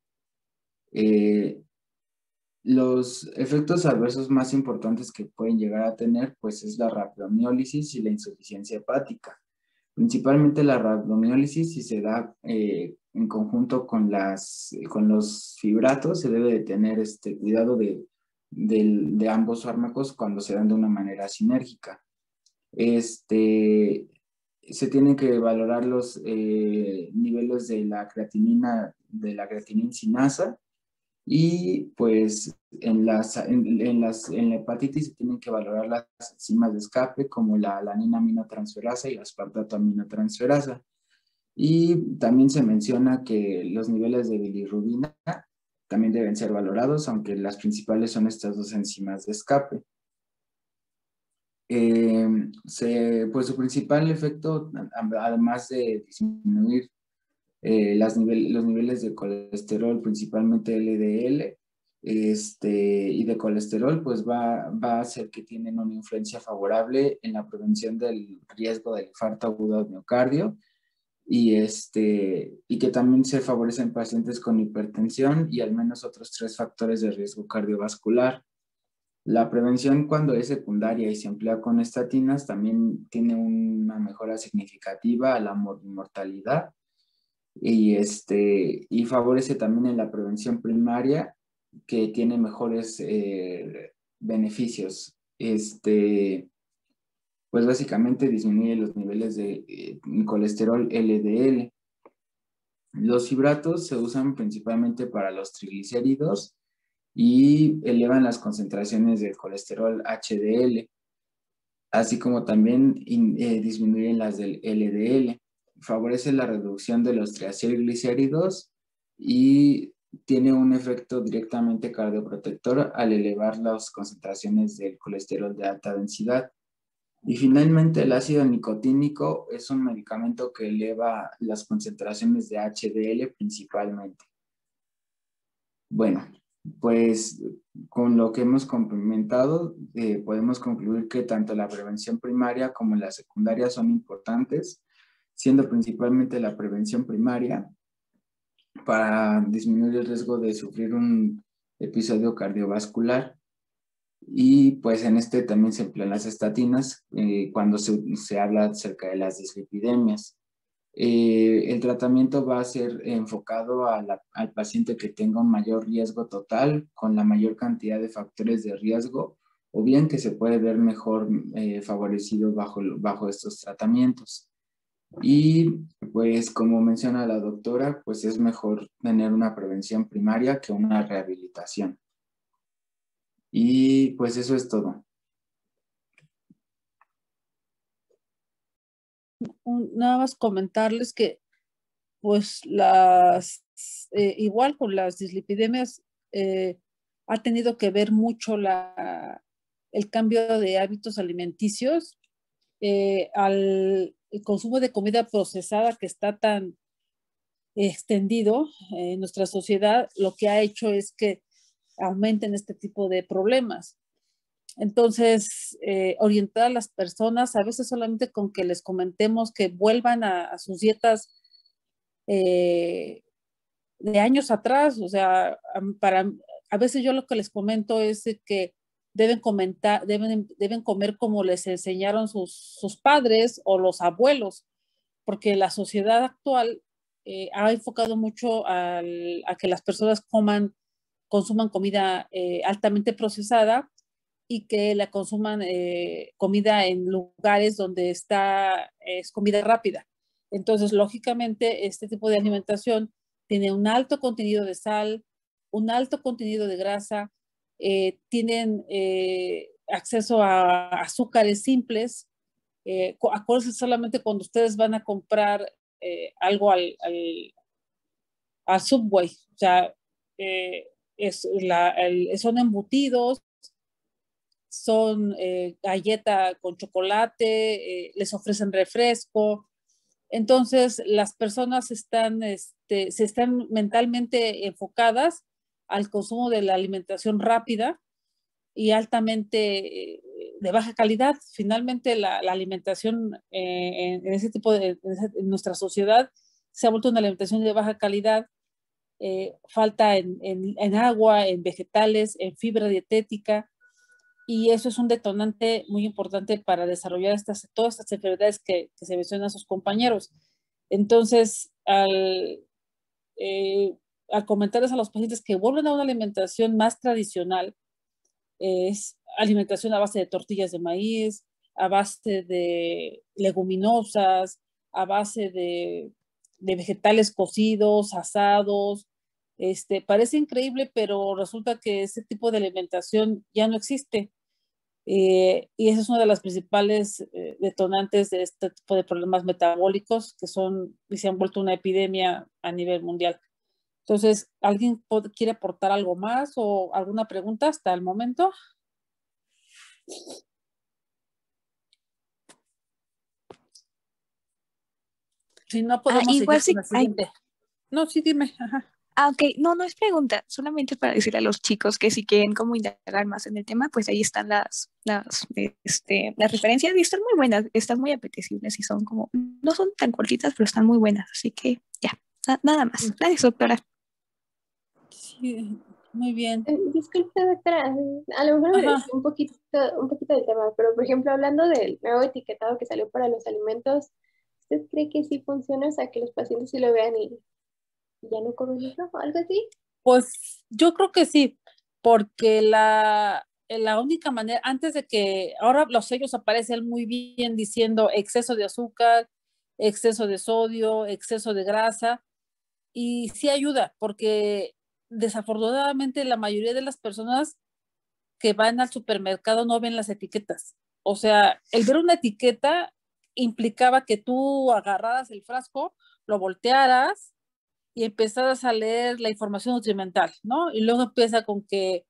Eh, los efectos adversos más importantes que pueden llegar a tener pues es la rhabdomiólisis y la insuficiencia hepática. Principalmente la rhabdomiólisis, si se da eh, en conjunto con, las, con los fibratos, se debe de tener este, cuidado de, de, de ambos fármacos cuando se dan de una manera sinérgica. Este, se tienen que valorar los eh, niveles de la creatinina, de la creatinina sinasa, y pues en, las, en, en, las, en la hepatitis se tienen que valorar las enzimas de escape como la alanina aminotransferasa y la aspartato aminotransferasa. Y también se menciona que los niveles de bilirrubina también deben ser valorados, aunque las principales son estas dos enzimas de escape. Eh, se, pues su principal efecto, además de disminuir Eh, las nivel, los niveles de colesterol, principalmente L D L este, y de colesterol, pues va, va a hacer que tienen una influencia favorable en la prevención del riesgo del infarto agudo de miocardio y, este, y que también se favorece en pacientes con hipertensión y al menos otros tres factores de riesgo cardiovascular. La prevención cuando es secundaria y se emplea con estatinas también tiene una mejora significativa a la mortalidad. Y, este, y favorece también en la prevención primaria, que tiene mejores eh, beneficios. Este, pues básicamente disminuye los niveles de eh, colesterol L D L. Los fibratos se usan principalmente para los triglicéridos y elevan las concentraciones de colesterol H D L, así como también eh, disminuyen las del L D L. Favorece la reducción de los triacilglicéridos y tiene un efecto directamente cardioprotector al elevar las concentraciones del colesterol de alta densidad. Y finalmente el ácido nicotínico es un medicamento que eleva las concentraciones de H D L principalmente. Bueno, pues con lo que hemos complementado, eh, podemos concluir que tanto la prevención primaria como la secundaria son importantes, siendo principalmente la prevención primaria para disminuir el riesgo de sufrir un episodio cardiovascular. Y pues en este también se emplean las estatinas eh, cuando se, se habla acerca de las dislipidemias. Eh, el tratamiento va a ser enfocado a la, al paciente que tenga un mayor riesgo total con la mayor cantidad de factores de riesgo o bien que se puede ver mejor eh, favorecido bajo, bajo estos tratamientos. Y pues como menciona la doctora, pues es mejor tener una prevención primaria que una rehabilitación. Y pues eso es todo. Nada más comentarles que pues las, eh, igual con las dislipidemias, eh, ha tenido que ver mucho la, el cambio de hábitos alimenticios, eh, al el consumo de comida procesada que está tan extendido en nuestra sociedad, lo que ha hecho es que aumenten este tipo de problemas. Entonces, eh, orientar a las personas, a veces solamente con que les comentemos que vuelvan a, a sus dietas eh, de años atrás, o sea, para, a veces yo lo que les comento es que deben, comentar, deben, deben comer como les enseñaron sus, sus padres o los abuelos, porque la sociedad actual eh, ha enfocado mucho al, a que las personas coman, consuman comida eh, altamente procesada y que la consuman eh, comida en lugares donde está, es comida rápida. Entonces, lógicamente, este tipo de alimentación tiene un alto contenido de sal, un alto contenido de grasa, eh, tienen eh, acceso a azúcares simples. Eh, acuérdense solamente cuando ustedes van a comprar eh, algo al, al, al Subway, o sea, eh, es la, el, son embutidos, son eh, galleta con chocolate, eh, les ofrecen refresco. Entonces, las personas están, este, se están mentalmente enfocadas al consumo de la alimentación rápida y altamente eh, de baja calidad. Finalmente la, la alimentación eh, en, en ese tipo de, en, esa, en nuestra sociedad se ha vuelto una alimentación de baja calidad. Eh, falta en, en, en agua, en vegetales, en fibra dietética, y eso es un detonante muy importante para desarrollar estas, todas estas enfermedades que, que se mencionan a sus compañeros. Entonces, al, eh, al comentarles a los pacientes que vuelven a una alimentación más tradicional, es alimentación a base de tortillas de maíz, a base de leguminosas, a base de, de vegetales cocidos, asados. Este, parece increíble, pero resulta que ese tipo de alimentación ya no existe. Eh, y esa es una de las principales eh, detonantes de este tipo de problemas metabólicos que son y se han vuelto una epidemia a nivel mundial. Entonces, ¿alguien quiere aportar algo más o alguna pregunta hasta el momento? Si no, podemos ah, igual seguir sí, con la siguiente. Ay. No, sí, dime. Ajá. Ah, ok, no, no es pregunta, solamente para decirle a los chicos que si quieren como indagar más en el tema, pues ahí están las, las, este, las referencias y están muy buenas, están muy apetecibles y son como, no son tan cortitas, pero están muy buenas, así que ya, na nada más. Gracias, doctora. Sí, muy bien. Eh, disculpe, doctora, a lo mejor me desvío un poquito, un poquito del tema, pero por ejemplo, hablando del nuevo etiquetado que salió para los alimentos, ¿usted cree que sí funciona? O sea, que los pacientes sí lo vean y ya no comen eso o algo así. Pues yo creo que sí, porque la, la única manera, antes de que, ahora los sellos aparecen muy bien diciendo exceso de azúcar, exceso de sodio, exceso de grasa, y sí ayuda, porque desafortunadamente la mayoría de las personas que van al supermercado no ven las etiquetas. O sea, el ver una etiqueta implicaba que tú agarraras el frasco, lo voltearas, y empezaras a leer la información nutrimental, ¿no? Y luego empieza con que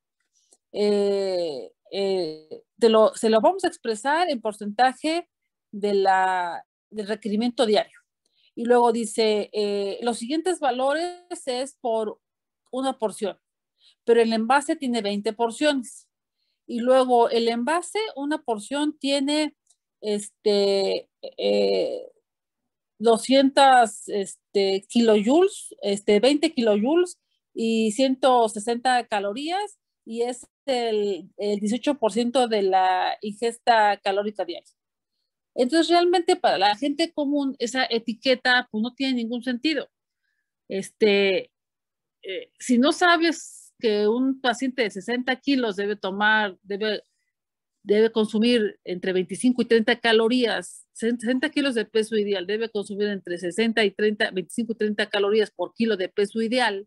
eh, eh, te lo, se lo vamos a expresar en porcentaje de la, del requerimiento diario. Y luego dice, eh, los siguientes valores es por una porción, pero el envase tiene veinte porciones. Y luego el envase, una porción tiene este, eh, doscientos este, kilojoules, este, veinte kilojoules y ciento sesenta calorías, y es el, el dieciocho por ciento de la ingesta calórica diaria. Entonces, realmente para la gente común, esa etiqueta pues, no tiene ningún sentido. Este, eh, si no sabes que un paciente de sesenta kilos debe tomar, debe debe consumir entre veinticinco y treinta calorías, sesenta kilos de peso ideal, debe consumir entre sesenta y treinta, veinticinco y treinta calorías por kilo de peso ideal,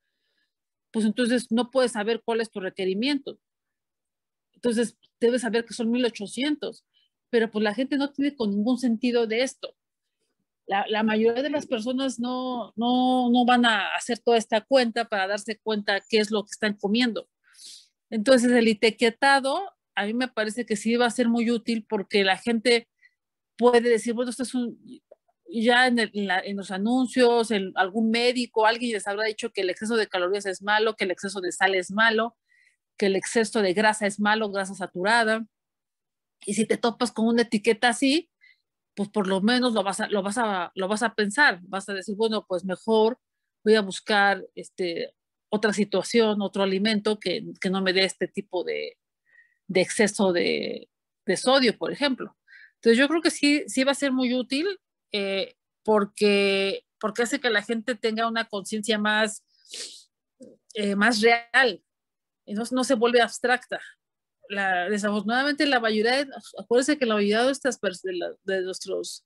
pues entonces no puedes saber cuál es tu requerimiento. Entonces debes saber que son mil ochocientos, pero pues la gente no tiene con ningún sentido de esto. La, la mayoría de las personas no, no, no van a hacer toda esta cuenta para darse cuenta qué es lo que están comiendo. Entonces el etiquetado a mí me parece que sí va a ser muy útil porque la gente puede decir, bueno, esto es un, ya en, el, en, la, en los anuncios, en algún médico, alguien les habrá dicho que el exceso de calorías es malo, que el exceso de sal es malo, que el exceso de grasa es malo, grasa saturada. Y si te topas con una etiqueta así, pues por lo menos lo vas a, lo vas a, lo vas a pensar, vas a decir, bueno, pues mejor voy a buscar este, otra situación, otro alimento que, que no me dé este tipo de, de exceso de, de sodio, por ejemplo. Entonces yo creo que sí, sí va a ser muy útil eh, porque, porque hace que la gente tenga una conciencia más, eh, más real y no, no se vuelve abstracta. La, desafortunadamente la mayoría, de, acuérdense que la mayoría de, estas, de, la, de, nuestros,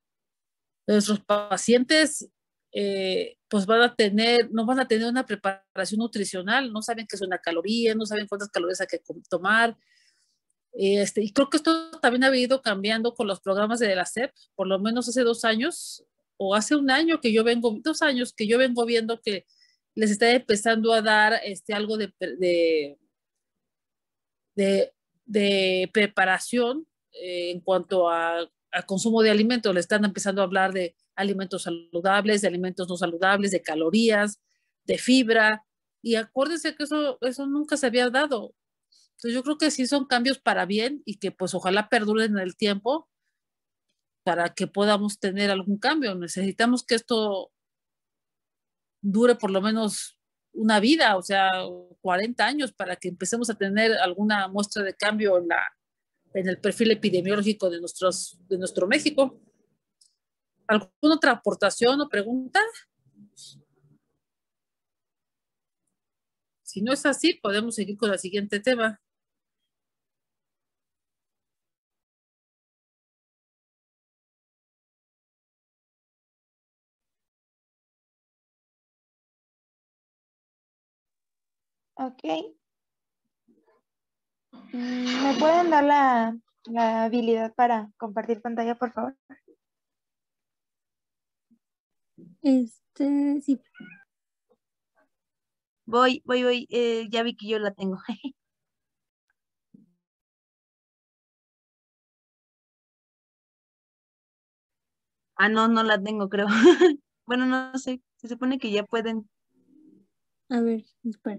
de nuestros pacientes eh, pues van a tener, no van a tener una preparación nutricional, no saben qué es una caloría, no saben cuántas calorías hay que tomar. Este, y creo que esto también ha ido cambiando con los programas de la S E P, por lo menos hace dos años o hace un año que yo vengo, dos años que yo vengo viendo que les está empezando a dar este, algo de, de, de, de preparación eh, en cuanto a, a consumo de alimentos. Le están empezando a hablar de alimentos saludables, de alimentos no saludables, de calorías, de fibra. Y acuérdense que eso, eso nunca se había dado. Entonces yo creo que sí son cambios para bien y que pues ojalá perduren en el tiempo para que podamos tener algún cambio. Necesitamos que esto dure por lo menos una vida, o sea, cuarenta años para que empecemos a tener alguna muestra de cambio en, la, en el perfil epidemiológico de, nuestros, de nuestro México. ¿Alguna otra aportación o pregunta? Si no es así, podemos seguir con el siguiente tema. Ok. ¿Me pueden dar la, la habilidad para compartir pantalla, por favor? Este, sí. Voy, voy, voy. Eh, ya vi que yo la tengo. Ah, no, no la tengo, creo. Bueno, no sé. Se supone que ya pueden. A ver, espera.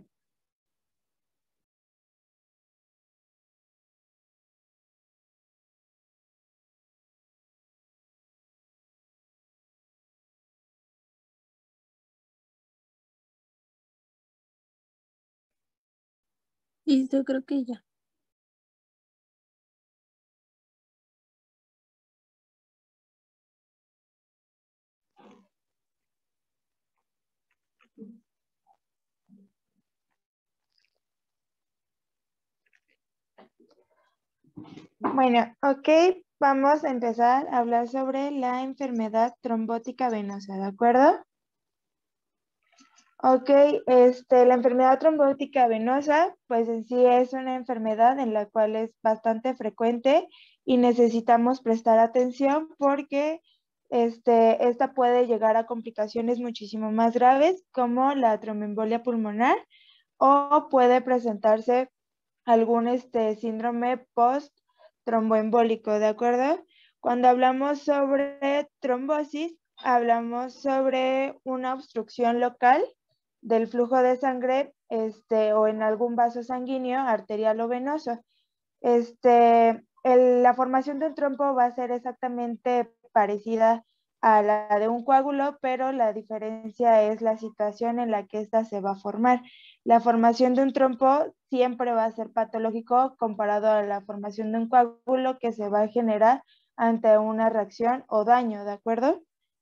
Listo, creo que ya. Bueno, ok, vamos a empezar a hablar sobre la enfermedad trombótica venosa, ¿de acuerdo? Ok, este, la enfermedad trombótica venosa, pues en sí es una enfermedad en la cual es bastante frecuente y necesitamos prestar atención porque este, esta puede llegar a complicaciones muchísimo más graves como la tromboembolia pulmonar o puede presentarse algún este, síndrome post-tromboembólico, ¿de acuerdo? Cuando hablamos sobre trombosis, hablamos sobre una obstrucción local del flujo de sangre este, o en algún vaso sanguíneo, arterial o venoso. Este, el, la formación de un trombo va a ser exactamente parecida a la de un coágulo, pero la diferencia es la situación en la que ésta se va a formar. La formación de un trombo siempre va a ser patológico comparado a la formación de un coágulo que se va a generar ante una reacción o daño, ¿de acuerdo?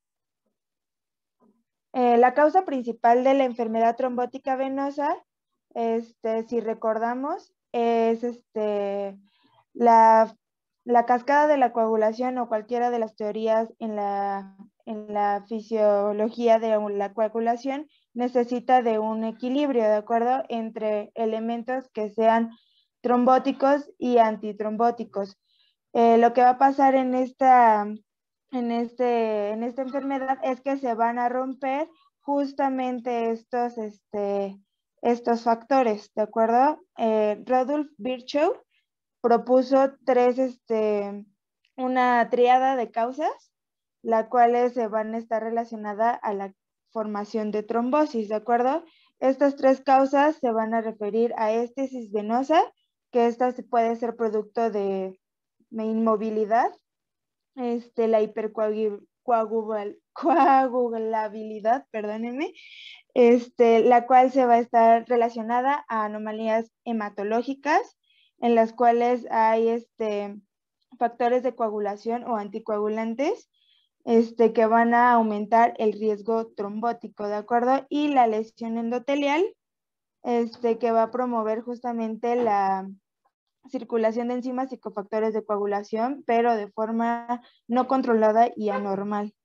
Eh, la causa principal de la enfermedad trombótica venosa, este, si recordamos, es este, la, la cascada de la coagulación o cualquiera de las teorías en la, en la fisiología de la coagulación necesita de un equilibrio, ¿de acuerdo? Entre elementos que sean trombóticos y antitrombóticos. Eh, lo que va a pasar en esta, en, este, en esta enfermedad es que se van a romper justamente estos, este, estos factores, ¿de acuerdo? Eh, Rudolf Virchow propuso tres, este, una tríada de causas, las cuales se van a estar relacionadas a la formación de trombosis, ¿de acuerdo? Estas tres causas se van a referir a éstesis venosa, que esta puede ser producto de inmovilidad, este, la hipercoagulabilidad, perdónenme, este, la cual se va a estar relacionada a anomalías hematológicas, en las cuales hay este, factores de coagulación o anticoagulantes este, que van a aumentar el riesgo trombótico, ¿de acuerdo? Y la lesión endotelial, este, que va a promover justamente la circulación de enzimas y cofactores de coagulación, pero de forma no controlada y anormal.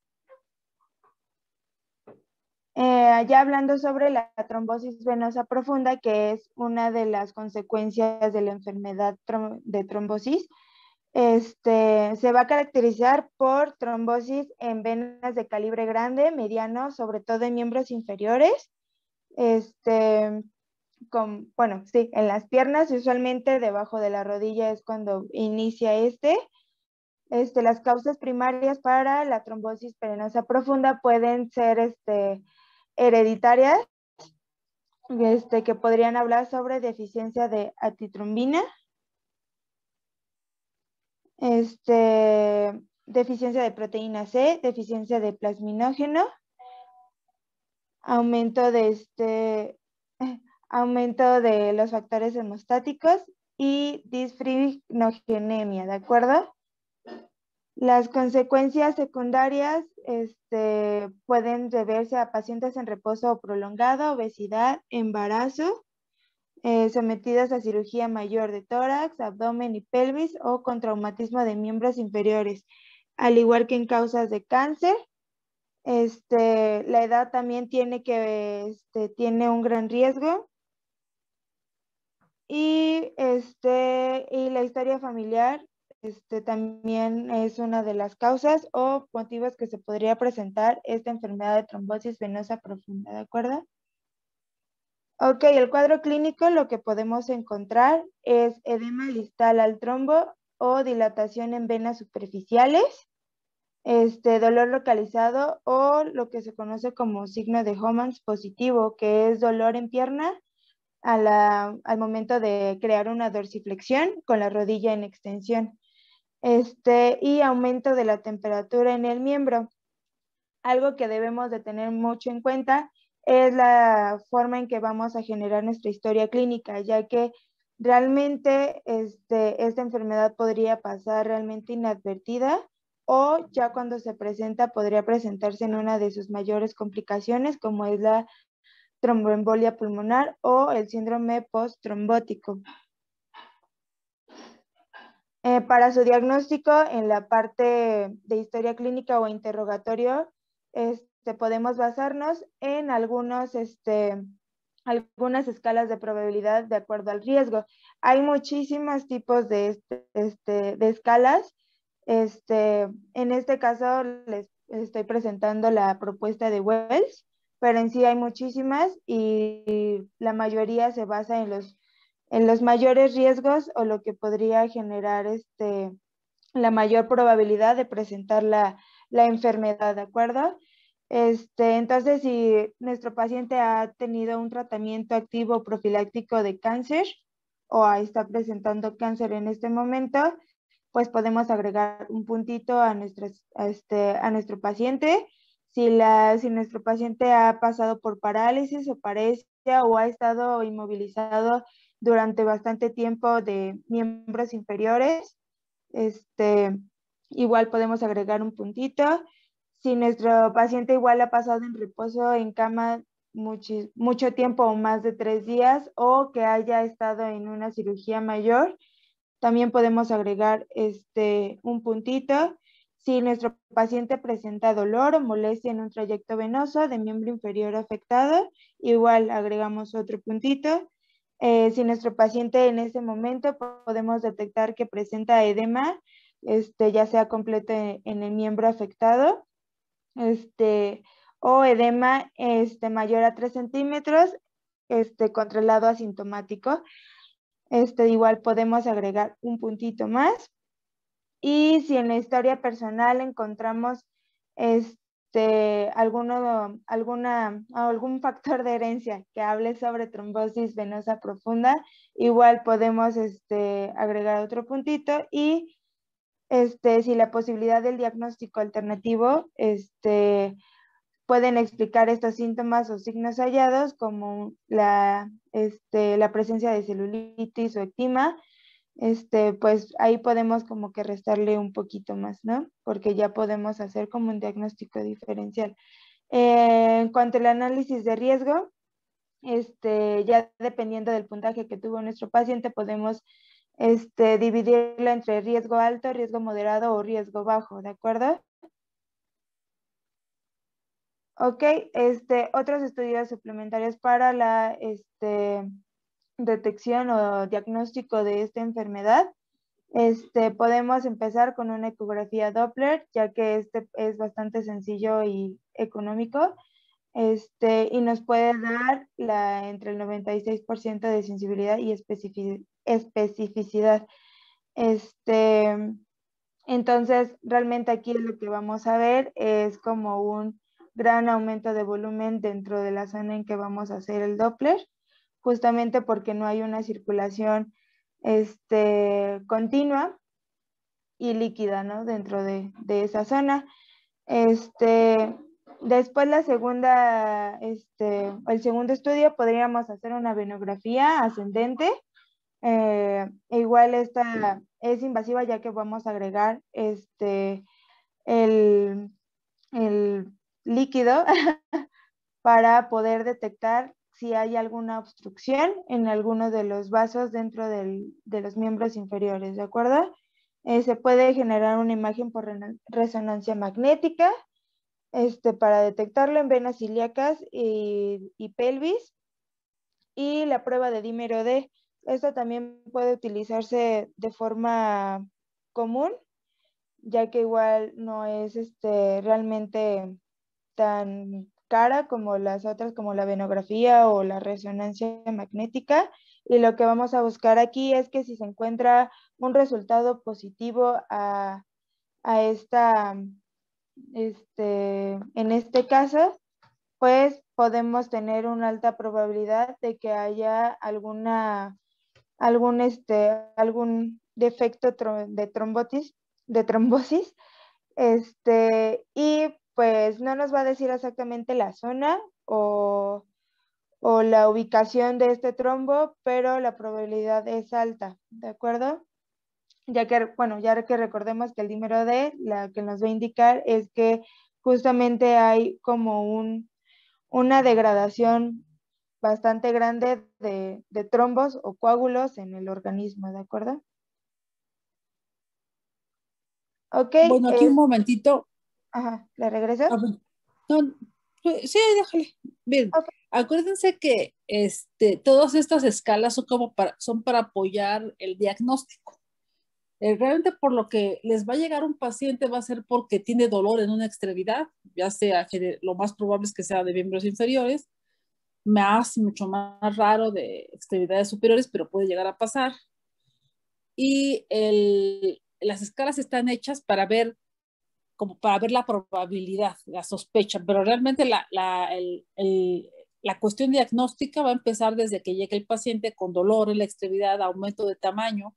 Eh, ya hablando sobre la trombosis venosa profunda, que es una de las consecuencias de la enfermedad trom de trombosis, este, se va a caracterizar por trombosis en venas de calibre grande, mediano, sobre todo en miembros inferiores, este, con, bueno, sí, en las piernas, usualmente debajo de la rodilla es cuando inicia este. Este, las causas primarias para la trombosis venosa profunda pueden ser este, hereditarias, este, que podrían hablar sobre deficiencia de atitrombina, este, deficiencia de proteína C, deficiencia de plasminógeno, aumento de, este, aumento de los factores hemostáticos y disfrignogenemia, ¿de acuerdo? Las consecuencias secundarias este, pueden deberse a pacientes en reposo prolongado, obesidad, embarazo, eh, sometidas a cirugía mayor de tórax, abdomen y pelvis o con traumatismo de miembros inferiores, al igual que en causas de cáncer. Este, la edad también tiene, que, este, tiene un gran riesgo. Y, este, y la historia familiar este, también es una de las causas o motivos que se podría presentar esta enfermedad de trombosis venosa profunda, ¿de acuerdo? Ok, el cuadro clínico lo que podemos encontrar es edema listal al trombo o dilatación en venas superficiales, este, dolor localizado o lo que se conoce como signo de Homans positivo, que es dolor en pierna a la, al momento de crear una dorsiflexión con la rodilla en extensión. Este, y aumento de la temperatura en el miembro. Algo que debemos de tener mucho en cuenta es la forma en que vamos a generar nuestra historia clínica, ya que realmente este, esta enfermedad podría pasar realmente inadvertida o ya cuando se presenta podría presentarse en una de sus mayores complicaciones, como es la tromboembolia pulmonar o el síndrome posttrombótico. Eh, para su diagnóstico, en la parte de historia clínica o interrogatorio, este, podemos basarnos en algunos, este, algunas escalas de probabilidad de acuerdo al riesgo. Hay muchísimos tipos de, este, este, de escalas. Este, en este caso, les estoy presentando la propuesta de Wells, pero en sí hay muchísimas y la mayoría se basa en los en los mayores riesgos o lo que podría generar este, la mayor probabilidad de presentar la, la enfermedad, ¿de acuerdo? Este, entonces, si nuestro paciente ha tenido un tratamiento activo profiláctico de cáncer o está presentando cáncer en este momento, pues podemos agregar un puntito a, nuestras, a, este, a nuestro paciente. Si, la, si nuestro paciente ha pasado por parálisis o paresia o ha estado inmovilizado durante bastante tiempo de miembros inferiores, este, igual podemos agregar un puntito. Si nuestro paciente igual ha pasado en reposo en cama mucho, mucho tiempo o más de tres días o que haya estado en una cirugía mayor, también podemos agregar este, un puntito. Si nuestro paciente presenta dolor o molestia en un trayecto venoso de miembro inferior afectado, igual agregamos otro puntito. Eh, si nuestro paciente en ese momento podemos detectar que presenta edema, este, ya sea completo en el miembro afectado, este, o edema este, mayor a tres centímetros, este, contra el lado asintomático, este, igual podemos agregar un puntito más. Y si en la historia personal encontramos este, alguno, alguna, algún factor de herencia que hable sobre trombosis venosa profunda, igual podemos este, agregar otro puntito. Y este, si la posibilidad del diagnóstico alternativo este, pueden explicar estos síntomas o signos hallados como la, este, la presencia de celulitis o eczema, este, pues ahí podemos como que restarle un poquito más, ¿no? Porque ya podemos hacer como un diagnóstico diferencial. Eh, en cuanto al análisis de riesgo, este, ya dependiendo del puntaje que tuvo nuestro paciente, podemos este, dividirlo entre riesgo alto, riesgo moderado o riesgo bajo, ¿de acuerdo? Ok, este, otros estudios suplementarios para la este, detección o diagnóstico de esta enfermedad. Este, podemos empezar con una ecografía Doppler, ya que este es bastante sencillo y económico, este, y nos puede dar la, entre el noventa y seis por ciento de sensibilidad y especific especificidad. Este, entonces, realmente aquí lo que vamos a ver es como un gran aumento de volumen dentro de la zona en que vamos a hacer el Doppler. justamente porque no hay una circulación este, continua y líquida, ¿no? Dentro de, de esa zona. Este, después la segunda, este, el segundo estudio podríamos hacer una venografía ascendente. Eh, igual esta es invasiva ya que vamos a agregar este, el, el líquido para poder detectar si hay alguna obstrucción en alguno de los vasos dentro del, de los miembros inferiores, ¿de acuerdo? Eh, se puede generar una imagen por resonancia magnética este, para detectarlo en venas ilíacas y, y pelvis. Y la prueba de dímero D, esta también puede utilizarse de forma común, ya que igual no es este, realmente tan cara como las otras, como la venografía o la resonancia magnética. Y lo que vamos a buscar aquí es que si se encuentra un resultado positivo a, a esta, este, en este caso, pues podemos tener una alta probabilidad de que haya alguna, algún, este, algún defecto de trombosis, de trombosis, este, y pues no nos va a decir exactamente la zona o, o la ubicación de este trombo, pero la probabilidad es alta, ¿de acuerdo? Ya que, bueno, ya que recordemos que el dímero D, la que nos va a indicar es que justamente hay como un, una degradación bastante grande de, de trombos o coágulos en el organismo, ¿de acuerdo? Ok. Bueno, aquí es, un momentito. Ajá, ¿le regresas? A ver, no, sí, déjale. Bien, Okay. acuérdense que este, todas estas escalas son como para, son para apoyar el diagnóstico. Eh, realmente por lo que les va a llegar un paciente va a ser porque tiene dolor en una extremidad, ya sea, lo más probable es que sea de miembros inferiores, más, mucho más raro de extremidades superiores, pero puede llegar a pasar. Y el, las escalas están hechas para ver, como para ver la probabilidad, la sospecha, pero realmente la, la, el, el, la cuestión diagnóstica va a empezar desde que llegue el paciente con dolor en la extremidad, aumento de tamaño,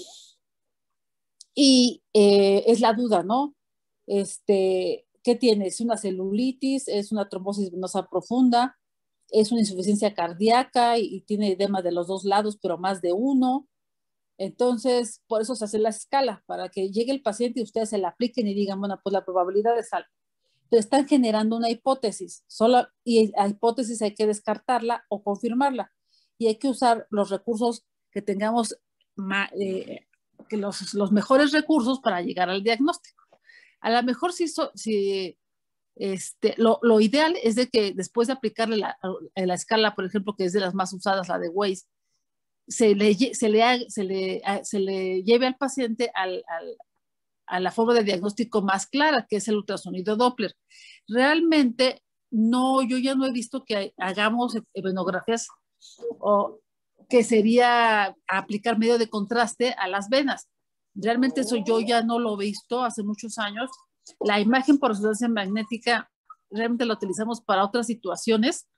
y eh, es la duda, ¿no? Este, ¿qué tiene? ¿Es una celulitis? ¿Es una trombosis venosa profunda? ¿Es una insuficiencia cardíaca y, y tiene edema de los dos lados, pero más de uno? Entonces, por eso se hace la escala, para que llegue el paciente y ustedes se la apliquen y digan, bueno, pues la probabilidad es alta. Pero están generando una hipótesis, solo, y la hipótesis hay que descartarla o confirmarla. Y hay que usar los recursos que tengamos, eh, que los, los mejores recursos para llegar al diagnóstico. A lo mejor si, so, si este, lo, lo ideal es de que después de aplicarle la, la escala, por ejemplo, que es de las más usadas, la de Weiss, se le, se le, se le, se le lleve al paciente al, al, a la forma de diagnóstico más clara, que es el ultrasonido Doppler. Realmente, no, yo ya no he visto que hagamos venografías o que sería aplicar medio de contraste a las venas. Realmente eso yo ya no lo he visto hace muchos años. La imagen por resonancia magnética realmente la utilizamos para otras situaciones.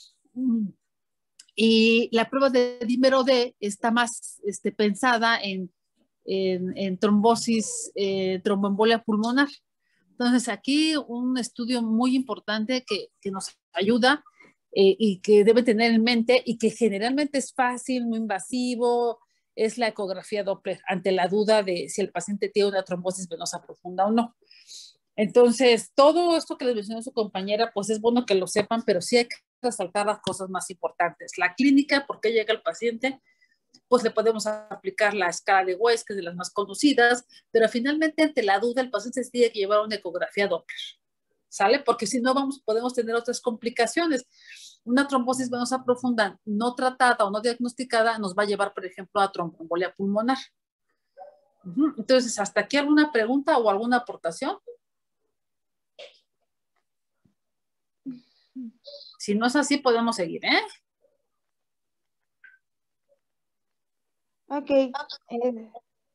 Y la prueba de dímero D está más este, pensada en, en, en trombosis, eh, tromboembolia pulmonar. Entonces, aquí un estudio muy importante que, que nos ayuda eh, y que debe tener en mente y que generalmente es fácil, no invasivo, es la ecografía Doppler ante la duda de si el paciente tiene una trombosis venosa profunda o no. Entonces, todo esto que les mencionó su compañera, pues es bueno que lo sepan, pero sí hay que resaltar las cosas más importantes. La clínica, ¿por qué llega el paciente? Pues le podemos aplicar la escala de Weiss, que es de las más conocidas, pero finalmente ante la duda el paciente se tiene que llevar una ecografía Doppler, ¿sale? Porque si no vamos, podemos tener otras complicaciones. Una trombosis venosa profunda no tratada o no diagnosticada nos va a llevar, por ejemplo, a tromboembolia pulmonar. Entonces, ¿hasta aquí alguna pregunta o alguna aportación? Si no es así, podemos seguir, ¿eh? Ok. Eh,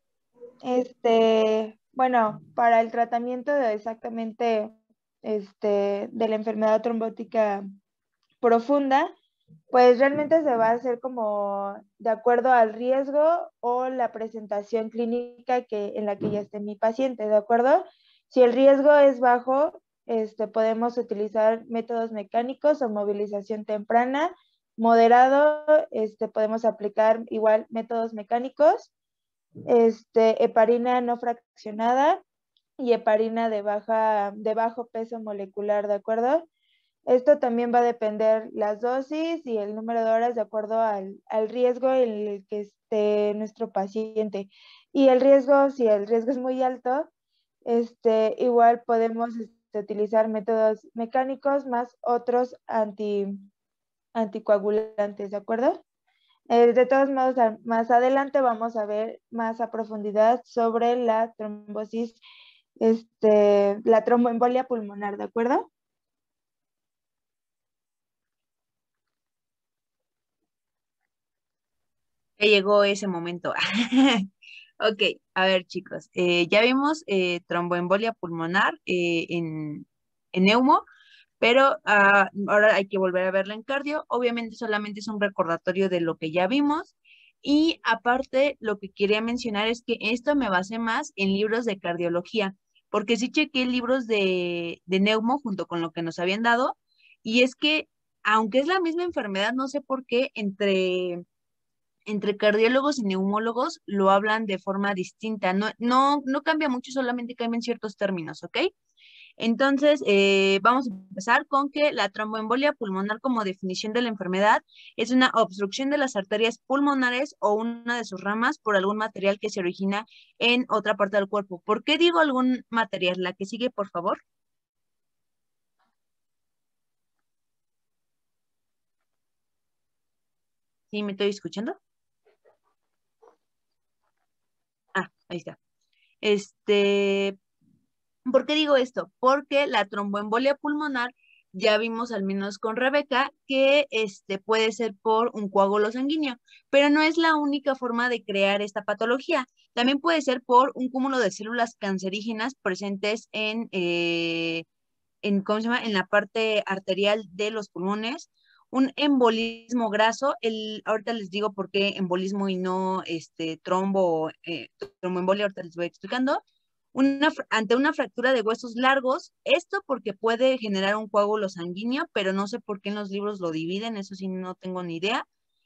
este, bueno, para el tratamiento de exactamente este, de la enfermedad trombótica profunda, pues realmente se va a hacer como de acuerdo al riesgo o la presentación clínica que, en la que ya esté mi paciente, ¿de acuerdo? Si el riesgo es bajo, este, podemos utilizar métodos mecánicos o movilización temprana. Moderado, este, podemos aplicar igual métodos mecánicos, este, heparina no fraccionada y heparina de, baja, de bajo peso molecular, ¿de acuerdo? Esto también va a depender las dosis y el número de horas de acuerdo al, al riesgo en el que esté nuestro paciente. Y el riesgo, si el riesgo es muy alto, este, igual podemos este, utilizar métodos mecánicos más otros anti, anticoagulantes, ¿de acuerdo? Eh, de todos modos, a, más adelante vamos a ver más a profundidad sobre la trombosis, este, la tromboembolia pulmonar, ¿de acuerdo? Ya llegó ese momento. Ok, a ver chicos, eh, ya vimos eh, tromboembolia pulmonar eh, en, en neumo, pero ah, ahora hay que volver a verla en cardio. Obviamente solamente es un recordatorio de lo que ya vimos. Y aparte, lo que quería mencionar es que esto me basé más en libros de cardiología, porque sí chequé libros de, de neumo junto con lo que nos habían dado, y es que, aunque es la misma enfermedad, no sé por qué entre entre cardiólogos y neumólogos lo hablan de forma distinta. No, no, no cambia mucho, solamente cambian ciertos términos, ¿ok? Entonces, eh, vamos a empezar con que la tromboembolia pulmonar, como definición de la enfermedad, es una obstrucción de las arterias pulmonares o una de sus ramas por algún material que se origina en otra parte del cuerpo. ¿Por qué digo algún material? La que sigue, por favor. ¿Sí me estoy escuchando? Ah, ahí está. Este, ¿por qué digo esto? Porque la tromboembolia pulmonar, ya vimos al menos con Rebeca, que este puede ser por un coágulo sanguíneo, pero no es la única forma de crear esta patología. También puede ser por un cúmulo de células cancerígenas presentes en, eh, en, ¿cómo se llama? En la parte arterial de los pulmones. Un embolismo graso, el, ahorita les digo por qué embolismo y no este, trombo, eh, tromboembolia, ahorita les voy explicando. Una, ante una fractura de huesos largos, esto porque puede generar un coágulo sanguíneo, pero no sé por qué en los libros lo dividen, eso sí no tengo ni idea.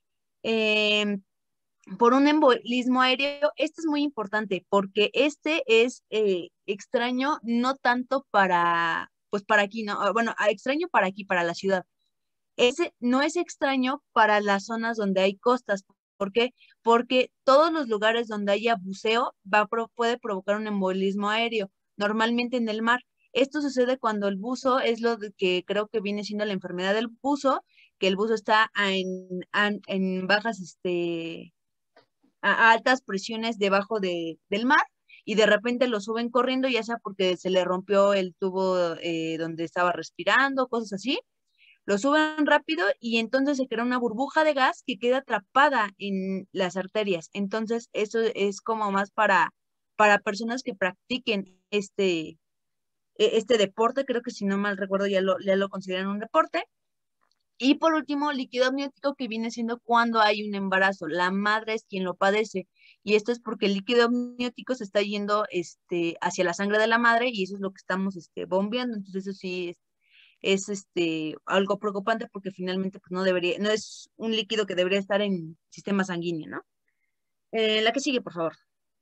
Eh, por un embolismo aéreo, este es muy importante porque este es eh, extraño no tanto para, pues para aquí, no, bueno, extraño para aquí, para la ciudad. Ese no es extraño para las zonas donde hay costas. ¿Por qué? Porque todos los lugares donde haya buceo va, puede provocar un embolismo aéreo, normalmente en el mar. Esto sucede cuando el buzo es lo que creo que viene siendo la enfermedad del buzo, que el buzo está en, en, en bajas, este, a altas presiones debajo de, del mar y de repente lo suben corriendo, ya sea porque se le rompió el tubo eh, donde estaba respirando, cosas así. Lo suben rápido y entonces se crea una burbuja de gas que queda atrapada en las arterias. Entonces, eso es como más para, para personas que practiquen este, este deporte. Creo que si no mal recuerdo ya lo, ya lo consideran un deporte. Y por último, líquido amniótico, que viene siendo cuando hay un embarazo. La madre es quien lo padece. Y esto es porque el líquido amniótico se está yendo este, hacia la sangre de la madre y eso es lo que estamos este, bombeando. Entonces, eso sí es, es este, algo preocupante porque finalmente pues, no debería, no es un líquido que debería estar en sistema sanguíneo, ¿no? Eh, la que sigue, por favor.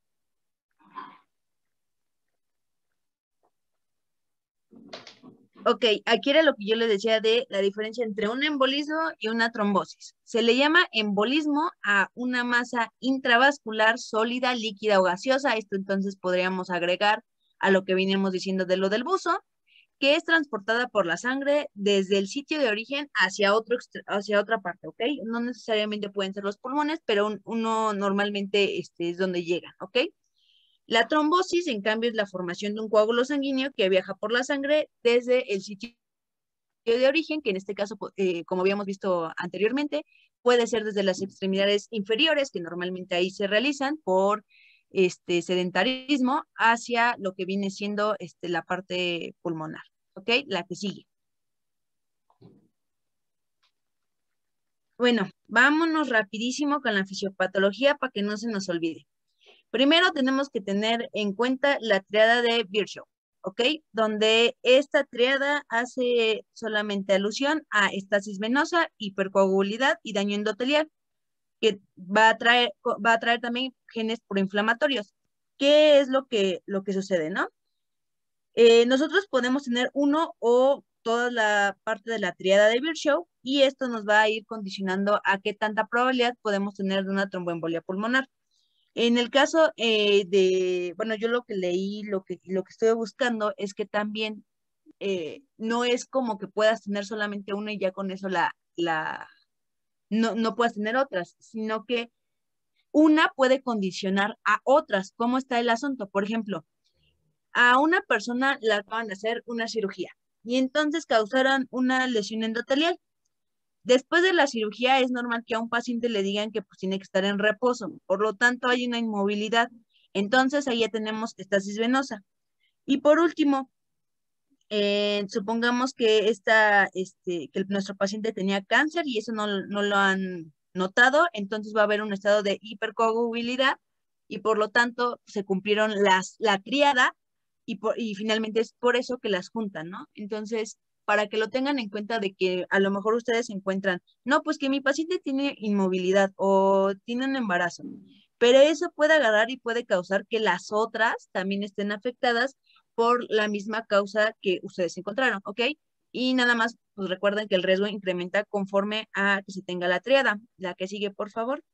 Ok, aquí era lo que yo les decía de la diferencia entre un embolismo y una trombosis. Se le llama embolismo a una masa intravascular sólida, líquida o gaseosa. Esto entonces podríamos agregar a lo que veníamos diciendo de lo del buzo, que es transportada por la sangre desde el sitio de origen hacia, otro, hacia otra parte, ¿ok? No necesariamente pueden ser los pulmones, pero un, uno normalmente este, es donde llega, ¿ok? La trombosis, en cambio, es la formación de un coágulo sanguíneo que viaja por la sangre desde el sitio de origen, que en este caso, eh, como habíamos visto anteriormente, puede ser desde las extremidades inferiores, que normalmente ahí se realizan por este sedentarismo, hacia lo que viene siendo este, la parte pulmonar. ¿Ok? La que sigue. Bueno, vámonos rapidísimo con la fisiopatología para que no se nos olvide. Primero tenemos que tener en cuenta la triada de Virchow, ¿ok? Donde esta triada hace solamente alusión a estasis venosa, hipercoagulidad y daño endotelial, que va a traer, va a traer también genes proinflamatorios. ¿Qué es lo que, lo que sucede, no? Eh, nosotros podemos tener uno o toda la parte de la triada de Virchow y esto nos va a ir condicionando a qué tanta probabilidad podemos tener de una tromboembolia pulmonar. En el caso eh, de, bueno, yo lo que leí, lo que, lo que estoy buscando es que también eh, no es como que puedas tener solamente una y ya con eso la, la, no, no puedas tener otras, sino que una puede condicionar a otras. ¿Cómo está el asunto? Por ejemplo, a una persona le acaban de hacer una cirugía y entonces causaron una lesión endotelial. Después de la cirugía es normal que a un paciente le digan que pues tiene que estar en reposo, por lo tanto hay una inmovilidad. Entonces ahí ya tenemos estasis venosa. Y por último, eh, supongamos que, esta, este, que nuestro paciente tenía cáncer y eso no, no lo han notado, entonces va a haber un estado de hipercoagulabilidad y por lo tanto se cumplieron las, la tríada y, por, y finalmente es por eso que las juntan, ¿no? Entonces, para que lo tengan en cuenta de que a lo mejor ustedes se encuentran, no, pues que mi paciente tiene inmovilidad o tiene un embarazo, pero eso puede agarrar y puede causar que las otras también estén afectadas por la misma causa que ustedes encontraron, ¿ok? Y nada más, pues recuerden que el riesgo incrementa conforme a que se tenga la triada. La que sigue, por favor.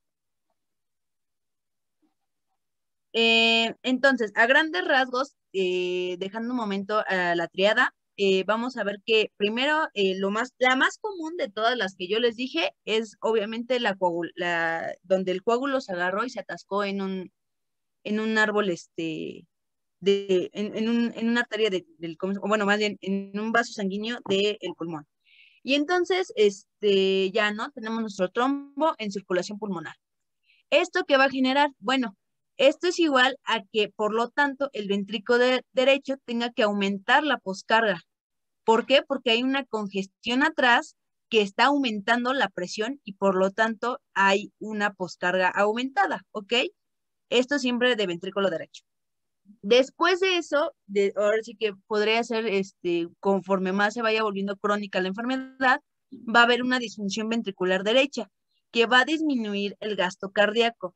Eh, entonces, a grandes rasgos, eh, dejando un momento a la triada, eh, vamos a ver que primero, eh, lo más, la más común de todas las que yo les dije es obviamente la coágulo, la, donde el coágulo se agarró y se atascó en un, en un árbol, este, de, en, en, un, en una arteria de, del, bueno, más bien en un vaso sanguíneo del pulmón. Y entonces, este, ya, ¿no? Tenemos nuestro trombo en circulación pulmonar. ¿Esto qué va a generar? Bueno, esto es igual a que, por lo tanto, el ventrículo de, derecho tenga que aumentar la poscarga. ¿Por qué? Porque hay una congestión atrás que está aumentando la presión y, por lo tanto, hay una poscarga aumentada, ¿ok? Esto siempre de ventrículo derecho. Después de eso, de, ahora sí que podría ser, este, conforme más se vaya volviendo crónica la enfermedad, va a haber una disfunción ventricular derecha que va a disminuir el gasto cardíaco.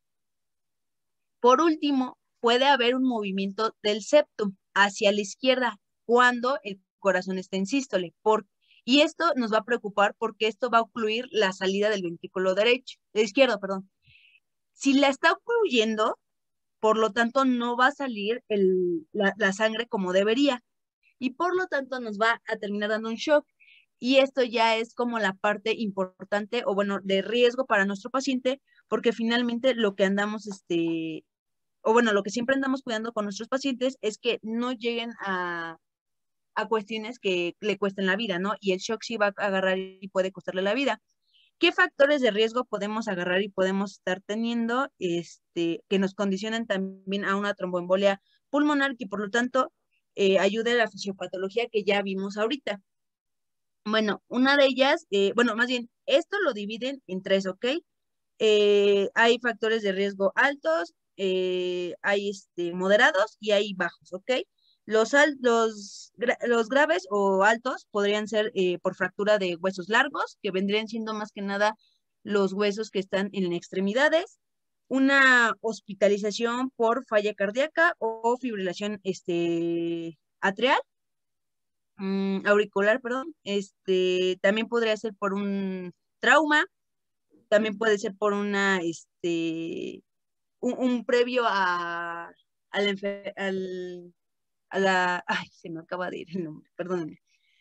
Por último, puede haber un movimiento del septum hacia la izquierda cuando el corazón está en sístole. Por, y esto nos va a preocupar porque esto va a ocluir la salida del ventrículo derecho, de izquierdo, perdón. Si la está ocluyendo, por lo tanto no va a salir el, la, la sangre como debería y por lo tanto nos va a terminar dando un shock y esto ya es como la parte importante o bueno de riesgo para nuestro paciente porque finalmente lo que andamos este o bueno lo que siempre andamos cuidando con nuestros pacientes es que no lleguen a, a cuestiones que le cuesten la vida, ¿no? Y el shock sí va a agarrar y puede costarle la vida. ¿Qué factores de riesgo podemos agarrar y podemos estar teniendo este, que nos condicionan también a una tromboembolia pulmonar que por lo tanto eh, ayude a la fisiopatología que ya vimos ahorita? Bueno, una de ellas, eh, bueno, más bien, esto lo dividen en tres, ¿ok? Eh, hay factores de riesgo altos, eh, hay este, moderados y hay bajos, ¿ok? Los, al, los, los graves o altos podrían ser eh, por fractura de huesos largos, que vendrían siendo más que nada los huesos que están en extremidades, una hospitalización por falla cardíaca o fibrilación este, atrial, mmm, auricular, perdón, este, también podría ser por un trauma, también puede ser por una, este, un, un previo a, a la, al, a la, ay, se me acaba de ir el nombre, perdónenme.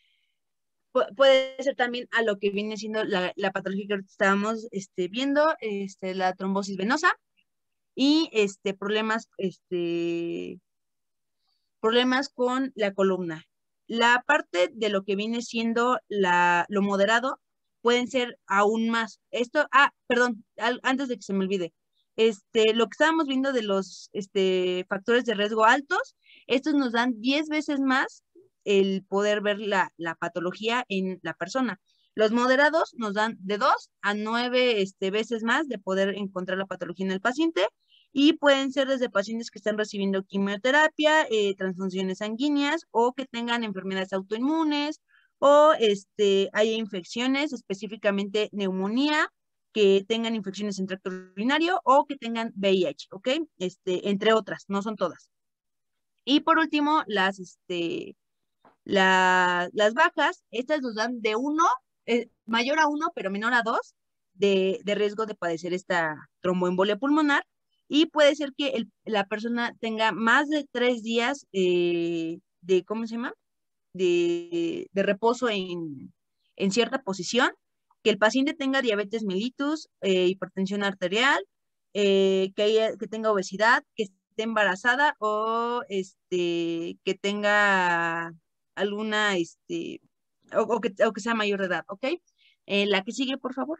Pu puede ser también a lo que viene siendo la, la patología que estábamos este, viendo, este, la trombosis venosa y este, problemas, este, problemas con la columna. La parte de lo que viene siendo la, lo moderado pueden ser aún más. Esto, ah, perdón, al, antes de que se me olvide. Este, lo que estábamos viendo de los este, factores de riesgo altos, estos nos dan diez veces más el poder ver la, la patología en la persona. Los moderados nos dan de dos a nueve este, veces más de poder encontrar la patología en el paciente, y pueden ser desde pacientes que están recibiendo quimioterapia, eh, transfusiones sanguíneas, o que tengan enfermedades autoinmunes, o este, haya infecciones, específicamente neumonía, que tengan infecciones en tracto urinario, o que tengan V I H, ¿ok? Este, entre otras, no son todas. Y por último, las, este, la, las bajas, estas nos dan de uno, eh, mayor a uno, pero menor a dos, de, de riesgo de padecer esta tromboembolia pulmonar, y puede ser que el, la persona tenga más de tres días eh, de, ¿cómo se llama? De, de reposo en, en cierta posición, que el paciente tenga diabetes mellitus, eh, hipertensión arterial, eh, que, haya, que tenga obesidad, que esté embarazada, o este, que tenga alguna, este, o, o, que, o que sea mayor de edad, ¿ok? Eh, la que sigue, por favor.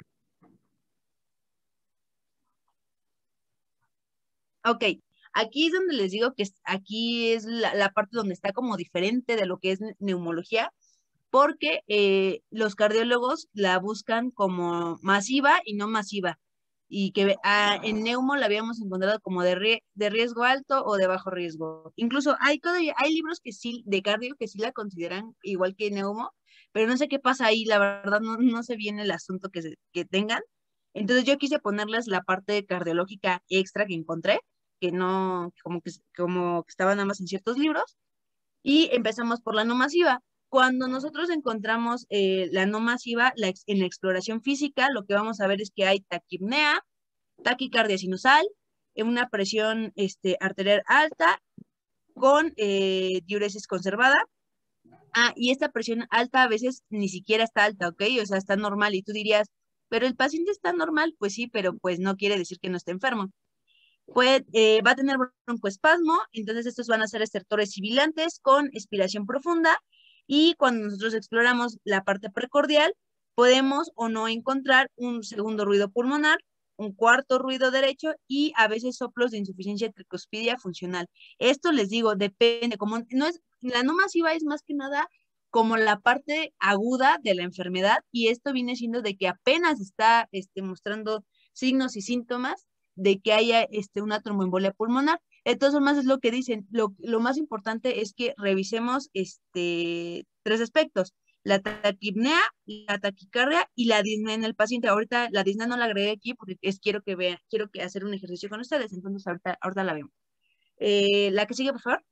Ok, aquí es donde les digo que es, aquí es la, la parte donde está como diferente de lo que es neumología, porque eh, los cardiólogos la buscan como masiva y no masiva, y que ah, en neumo la habíamos encontrado como de, rie de riesgo alto o de bajo riesgo. Incluso hay todavía, hay libros que sí, de cardio, que sí la consideran igual que neumo, pero no sé qué pasa ahí, la verdad no, no sé bien el asunto que, se, que tengan. Entonces yo quise ponerles la parte cardiológica extra que encontré, que no, como que, como que estaba nada más en ciertos libros, y empezamos por la no masiva. Cuando nosotros encontramos eh, la no masiva, la ex, en la exploración física, lo que vamos a ver es que hay taquipnea, taquicardia sinusal, una presión este, arterial alta con eh, diuresis conservada. Ah, y esta presión alta a veces ni siquiera está alta, ¿ok? O sea, está normal, y tú dirías, pero el paciente está normal, pues sí, pero pues no quiere decir que no esté enfermo. Puede, eh, va a tener broncoespasmo, entonces estos van a ser estertores sibilantes con expiración profunda, y cuando nosotros exploramos la parte precordial, podemos o no encontrar un segundo ruido pulmonar, un cuarto ruido derecho, y a veces soplos de insuficiencia tricuspidia funcional. Esto les digo, depende, como no es, la no masiva es más que nada como la parte aguda de la enfermedad, y esto viene siendo de que apenas está este, mostrando signos y síntomas de que haya este, una tromboembolia pulmonar. De todas formas, es lo que dicen, lo, lo más importante es que revisemos este, tres aspectos: la taquipnea, la taquicardia y la disnea en el paciente. Ahorita la disnea no la agregué aquí porque es, quiero que vean, quiero que hacer un ejercicio con ustedes, entonces ahorita, ahorita la vemos. Eh, la que sigue, por favor.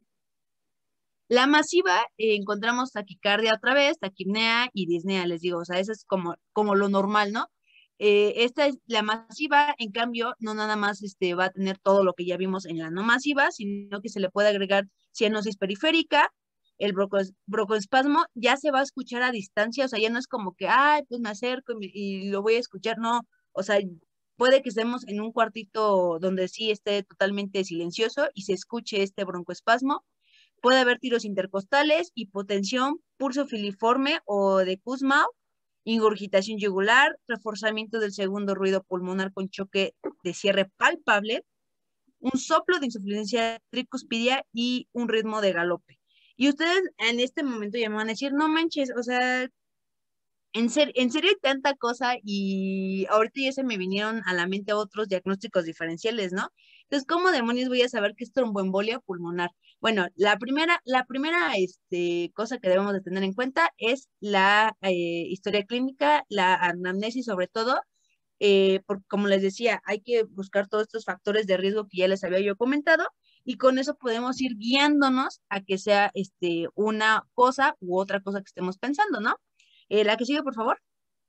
La masiva, eh, encontramos taquicardia otra vez, taquipnea y disnea, les digo, o sea, eso es como, como lo normal, ¿no? Eh, esta es la masiva, en cambio, no nada más este, va a tener todo lo que ya vimos en la no masiva, sino que se le puede agregar cianosis periférica, el broncoespasmo ya se va a escuchar a distancia, o sea, ya no es como que, ay, pues me acerco y, y lo voy a escuchar, no, o sea, puede que estemos en un cuartito donde sí esté totalmente silencioso y se escuche este broncoespasmo. Puede haber tiros intercostales, hipotensión, pulso filiforme o de Kussmaul, ingurgitación yugular, reforzamiento del segundo ruido pulmonar con choque de cierre palpable, un soplo de insuficiencia tricuspidia y un ritmo de galope. Y ustedes en este momento ya me van a decir, no manches, o sea, en, ser, en serio hay tanta cosa, y ahorita ya se me vinieron a la mente otros diagnósticos diferenciales, ¿no? Entonces, ¿cómo demonios voy a saber qué es tromboembolia pulmonar? Bueno, la primera, la primera este, cosa que debemos de tener en cuenta es la eh, historia clínica, la anamnesis sobre todo, eh, porque como les decía, hay que buscar todos estos factores de riesgo que ya les había yo comentado, y con eso podemos ir guiándonos a que sea este, una cosa u otra cosa que estemos pensando, ¿no? Eh, la que sigue, por favor.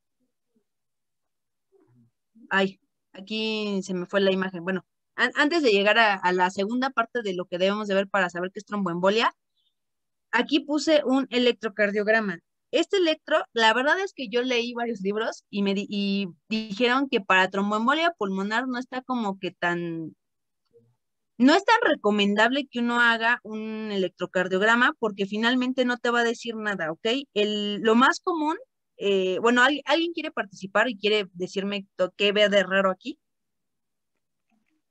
Ay, aquí se me fue la imagen. Bueno, an antes de llegar a, a la segunda parte de lo que debemos de ver para saber qué es tromboembolia, aquí puse un electrocardiograma. Este electro, la verdad es que yo leí varios libros y me di y dijeron que para tromboembolia pulmonar no está como que tan, no es tan recomendable que uno haga un electrocardiograma, porque finalmente no te va a decir nada, ¿ok? El, lo más común, eh, bueno, ¿alguien, ¿alguien quiere participar y quiere decirme qué ve de raro aquí?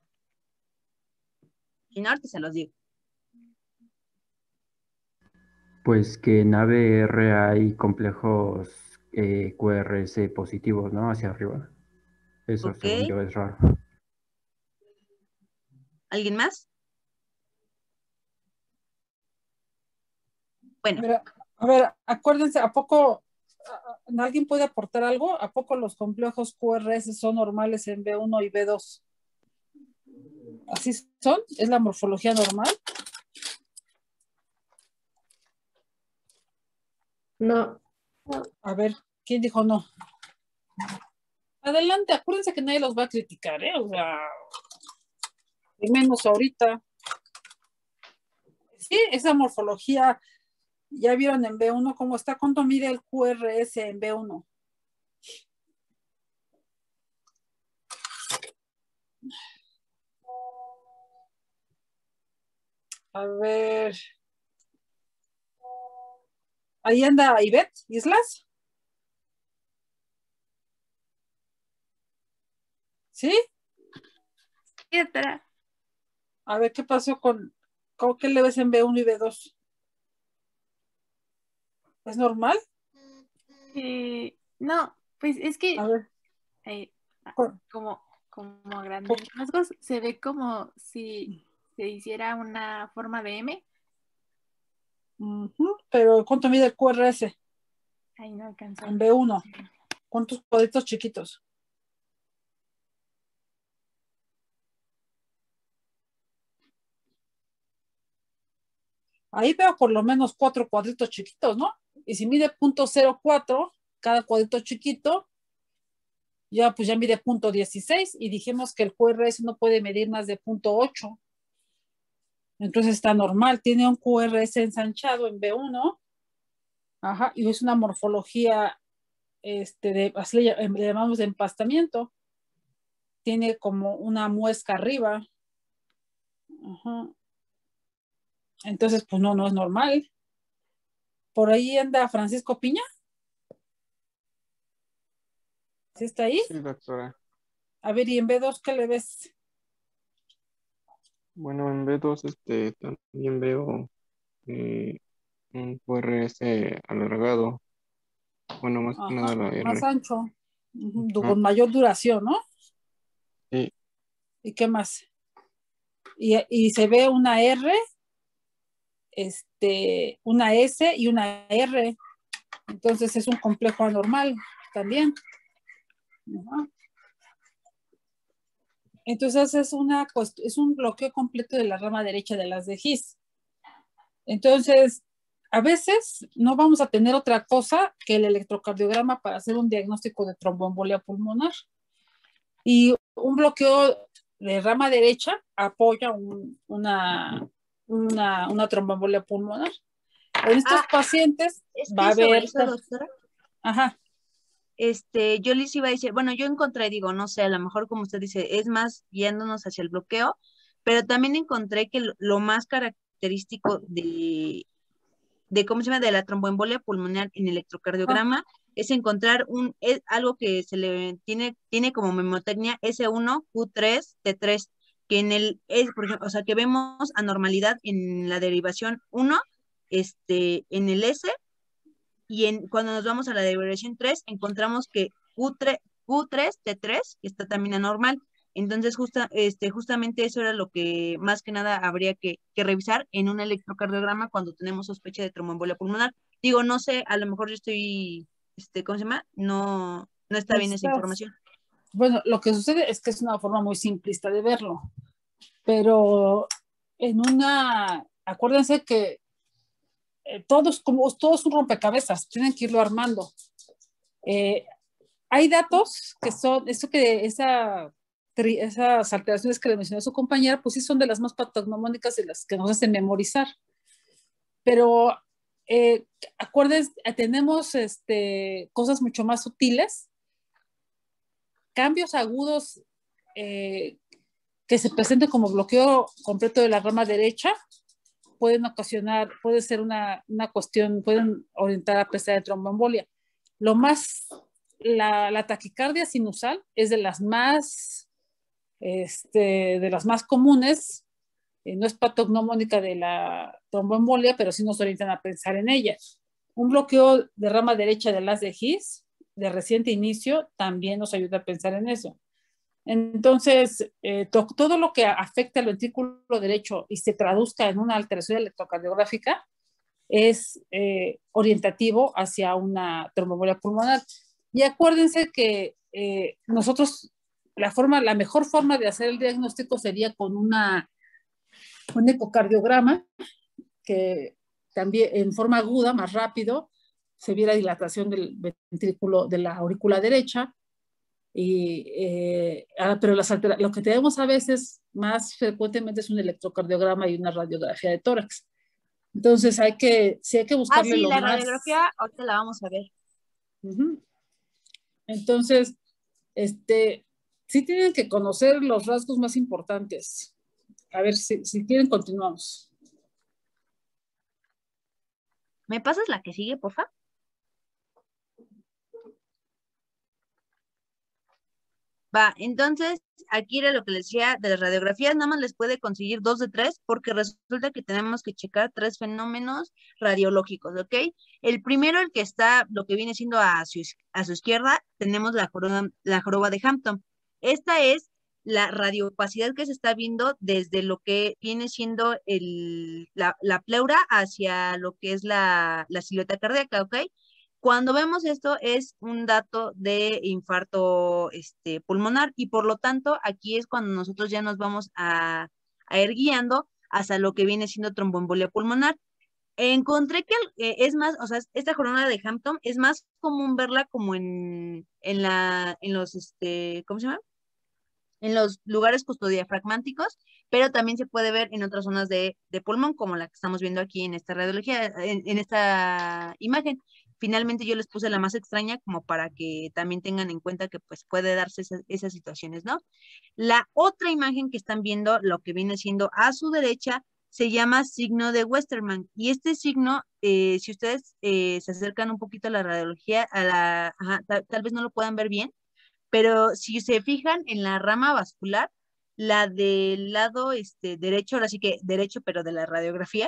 Si no, ahorita se los digo. Pues que en A B R hay complejos eh, Q R S positivos, ¿no? Hacia arriba. Eso, Ok. según yo, es raro. ¿Alguien más? Bueno. A ver, a ver, acuérdense, ¿a poco a- a- alguien puede aportar algo? ¿A poco los complejos Q R S son normales en B uno y B dos? ¿Así son? ¿Es la morfología normal? No. A ver, ¿quién dijo no? Adelante, acuérdense que nadie los va a criticar, ¿eh? O sea, y menos ahorita. Sí, esa morfología, ya vieron en B uno cómo está. ¿Cuánto mide el Q R S en B uno? A ver. Ahí anda Ivette Islas. ¿Sí? Sí, doctora. A ver, ¿qué pasó con, con qué le ves en B uno y B dos? ¿Es normal? Eh, no, pues es que A ver. eh, con- como, como a grandes rasgos se ve como si se hiciera una forma de M. Ujú, pero ¿cuánto mide el Q R S Ahí no alcanzó. en B uno? ¿Cuántos cuadritos chiquitos? Ahí veo por lo menos cuatro cuadritos chiquitos, ¿no? Y si mide punto cero cuatro, cada cuadrito chiquito, ya pues ya mide punto dieciséis y dijimos que el Q R S no puede medir más de punto ocho. Entonces está normal, tiene un Q R S ensanchado en B uno, ajá, y es una morfología, este, de, así le, le llamamos de empastamiento. Tiene como una muesca arriba. Ajá. Entonces, pues no, no es normal. Por ahí anda Francisco Piña. ¿Sí está ahí? Sí, doctora. A ver, ¿y en B dos qué le ves? Bueno, en B dos este, también veo eh, un Q R S alargado. Bueno, más que nada Ajá, la más R. ancho, uh-huh, Ah, con mayor duración, ¿no? sí, ¿Y qué más? Y, y se ve una R, este, una S y una R. Entonces es un complejo anormal también. Uh-huh. Entonces es, una, es un bloqueo completo de la rama derecha de las de His. Entonces, a veces no vamos a tener otra cosa que el electrocardiograma para hacer un diagnóstico de tromboembolia pulmonar. Y un bloqueo de rama derecha apoya un, una, una, una tromboembolia pulmonar. En estos Ah, pacientes es va a que sobre haber... eso, doctora, Ajá. este, yo les iba a decir, bueno, yo encontré, digo, no sé, a lo mejor como usted dice, es más guiándonos hacia el bloqueo, pero también encontré que lo, lo más característico de, de, ¿cómo se llama?, de la tromboembolia pulmonar en Ajá. electrocardiograma es encontrar un, es algo que se le tiene, tiene como memotecnia S uno Q tres T tres, que en el, es, por ejemplo, o sea, que vemos anormalidad en la derivación uno, este, en el S, y en, cuando nos vamos a la derivación tres, encontramos que Q tres, Q tres T tres está también anormal. Entonces, justa, este, justamente eso era lo que más que nada habría que, que revisar en un electrocardiograma cuando tenemos sospecha de tromboembolia pulmonar. Digo, no sé, a lo mejor yo estoy, este, ¿cómo se llama? No, no está bien esa Estás... información. Bueno, lo que sucede es que es una forma muy simplista de verlo, pero en una, acuérdense que eh, todos, como todos un rompecabezas, tienen que irlo armando. Eh, hay datos que son, eso que esa, esas alteraciones que le mencionó su compañera, pues sí son de las más patognomónicas y las que nos hacen memorizar. Pero eh, acuérdense, tenemos este, cosas mucho más sutiles, cambios agudos eh, que se presenten como bloqueo completo de la rama derecha, pueden ocasionar, puede ser una, una cuestión, pueden orientar a prestar de tromboembolia. Lo más, la, la taquicardia sinusal es de las más, este, de las más comunes, eh, no es patognomónica de la, tromboembolia, pero sí nos orientan a pensar en ella. Un bloqueo de rama derecha del haz de His de reciente inicio también nos ayuda a pensar en eso. Entonces, eh, to todo lo que afecta al ventrículo derecho y se traduzca en una alteración electrocardiográfica es eh, orientativo hacia una tromboembolia pulmonar. Y acuérdense que eh, nosotros, la, forma, la mejor forma de hacer el diagnóstico sería con una, un ecocardiograma que también en forma aguda, más rápido, se viera dilatación del ventrículo de la aurícula derecha. Y, eh, pero las lo que tenemos a veces más frecuentemente es un electrocardiograma y una radiografía de tórax. Entonces hay que, sí hay que buscarle ah, sí, lo la más... radiografía ahorita la vamos a ver. Uh-huh. Entonces, este, sí tienen que conocer los rasgos más importantes. A ver, si, si quieren continuamos. ¿Me pasas la que sigue, por favor? Va, entonces, aquí era lo que les decía de las radiografías, nada más les puede conseguir dos de tres, porque resulta que tenemos que checar tres fenómenos radiológicos, ¿ok? El primero, el que está, lo que viene siendo a su, a su izquierda, tenemos la joroba, la joroba de Hampton. Esta es la radiopacidad que se está viendo desde lo que viene siendo el, la, la pleura hacia lo que es la, la silueta cardíaca, ¿ok? Cuando vemos esto es un dato de infarto este, pulmonar y por lo tanto aquí es cuando nosotros ya nos vamos a, a ir guiando hacia lo que viene siendo tromboembolia pulmonar. Encontré que eh, es más, o sea, esta jornada de Hampton es más común verla como en, en, la, en los, este, ¿cómo se llama? En los lugares custodiafragmáticos, pero también se puede ver en otras zonas de, de pulmón, como la que estamos viendo aquí en esta radiología, en, en esta imagen. Finalmente yo les puse la más extraña como para que también tengan en cuenta que pues puede darse esas, esas situaciones, ¿no? La otra imagen que están viendo, lo que viene siendo a su derecha, se llama signo de Westermann. Y este signo, eh, si ustedes eh, se acercan un poquito a la radiología, a la, ajá, tal, tal vez no lo puedan ver bien, pero si se fijan en la rama vascular, la del lado este, derecho, ahora sí que derecho, pero de la radiografía,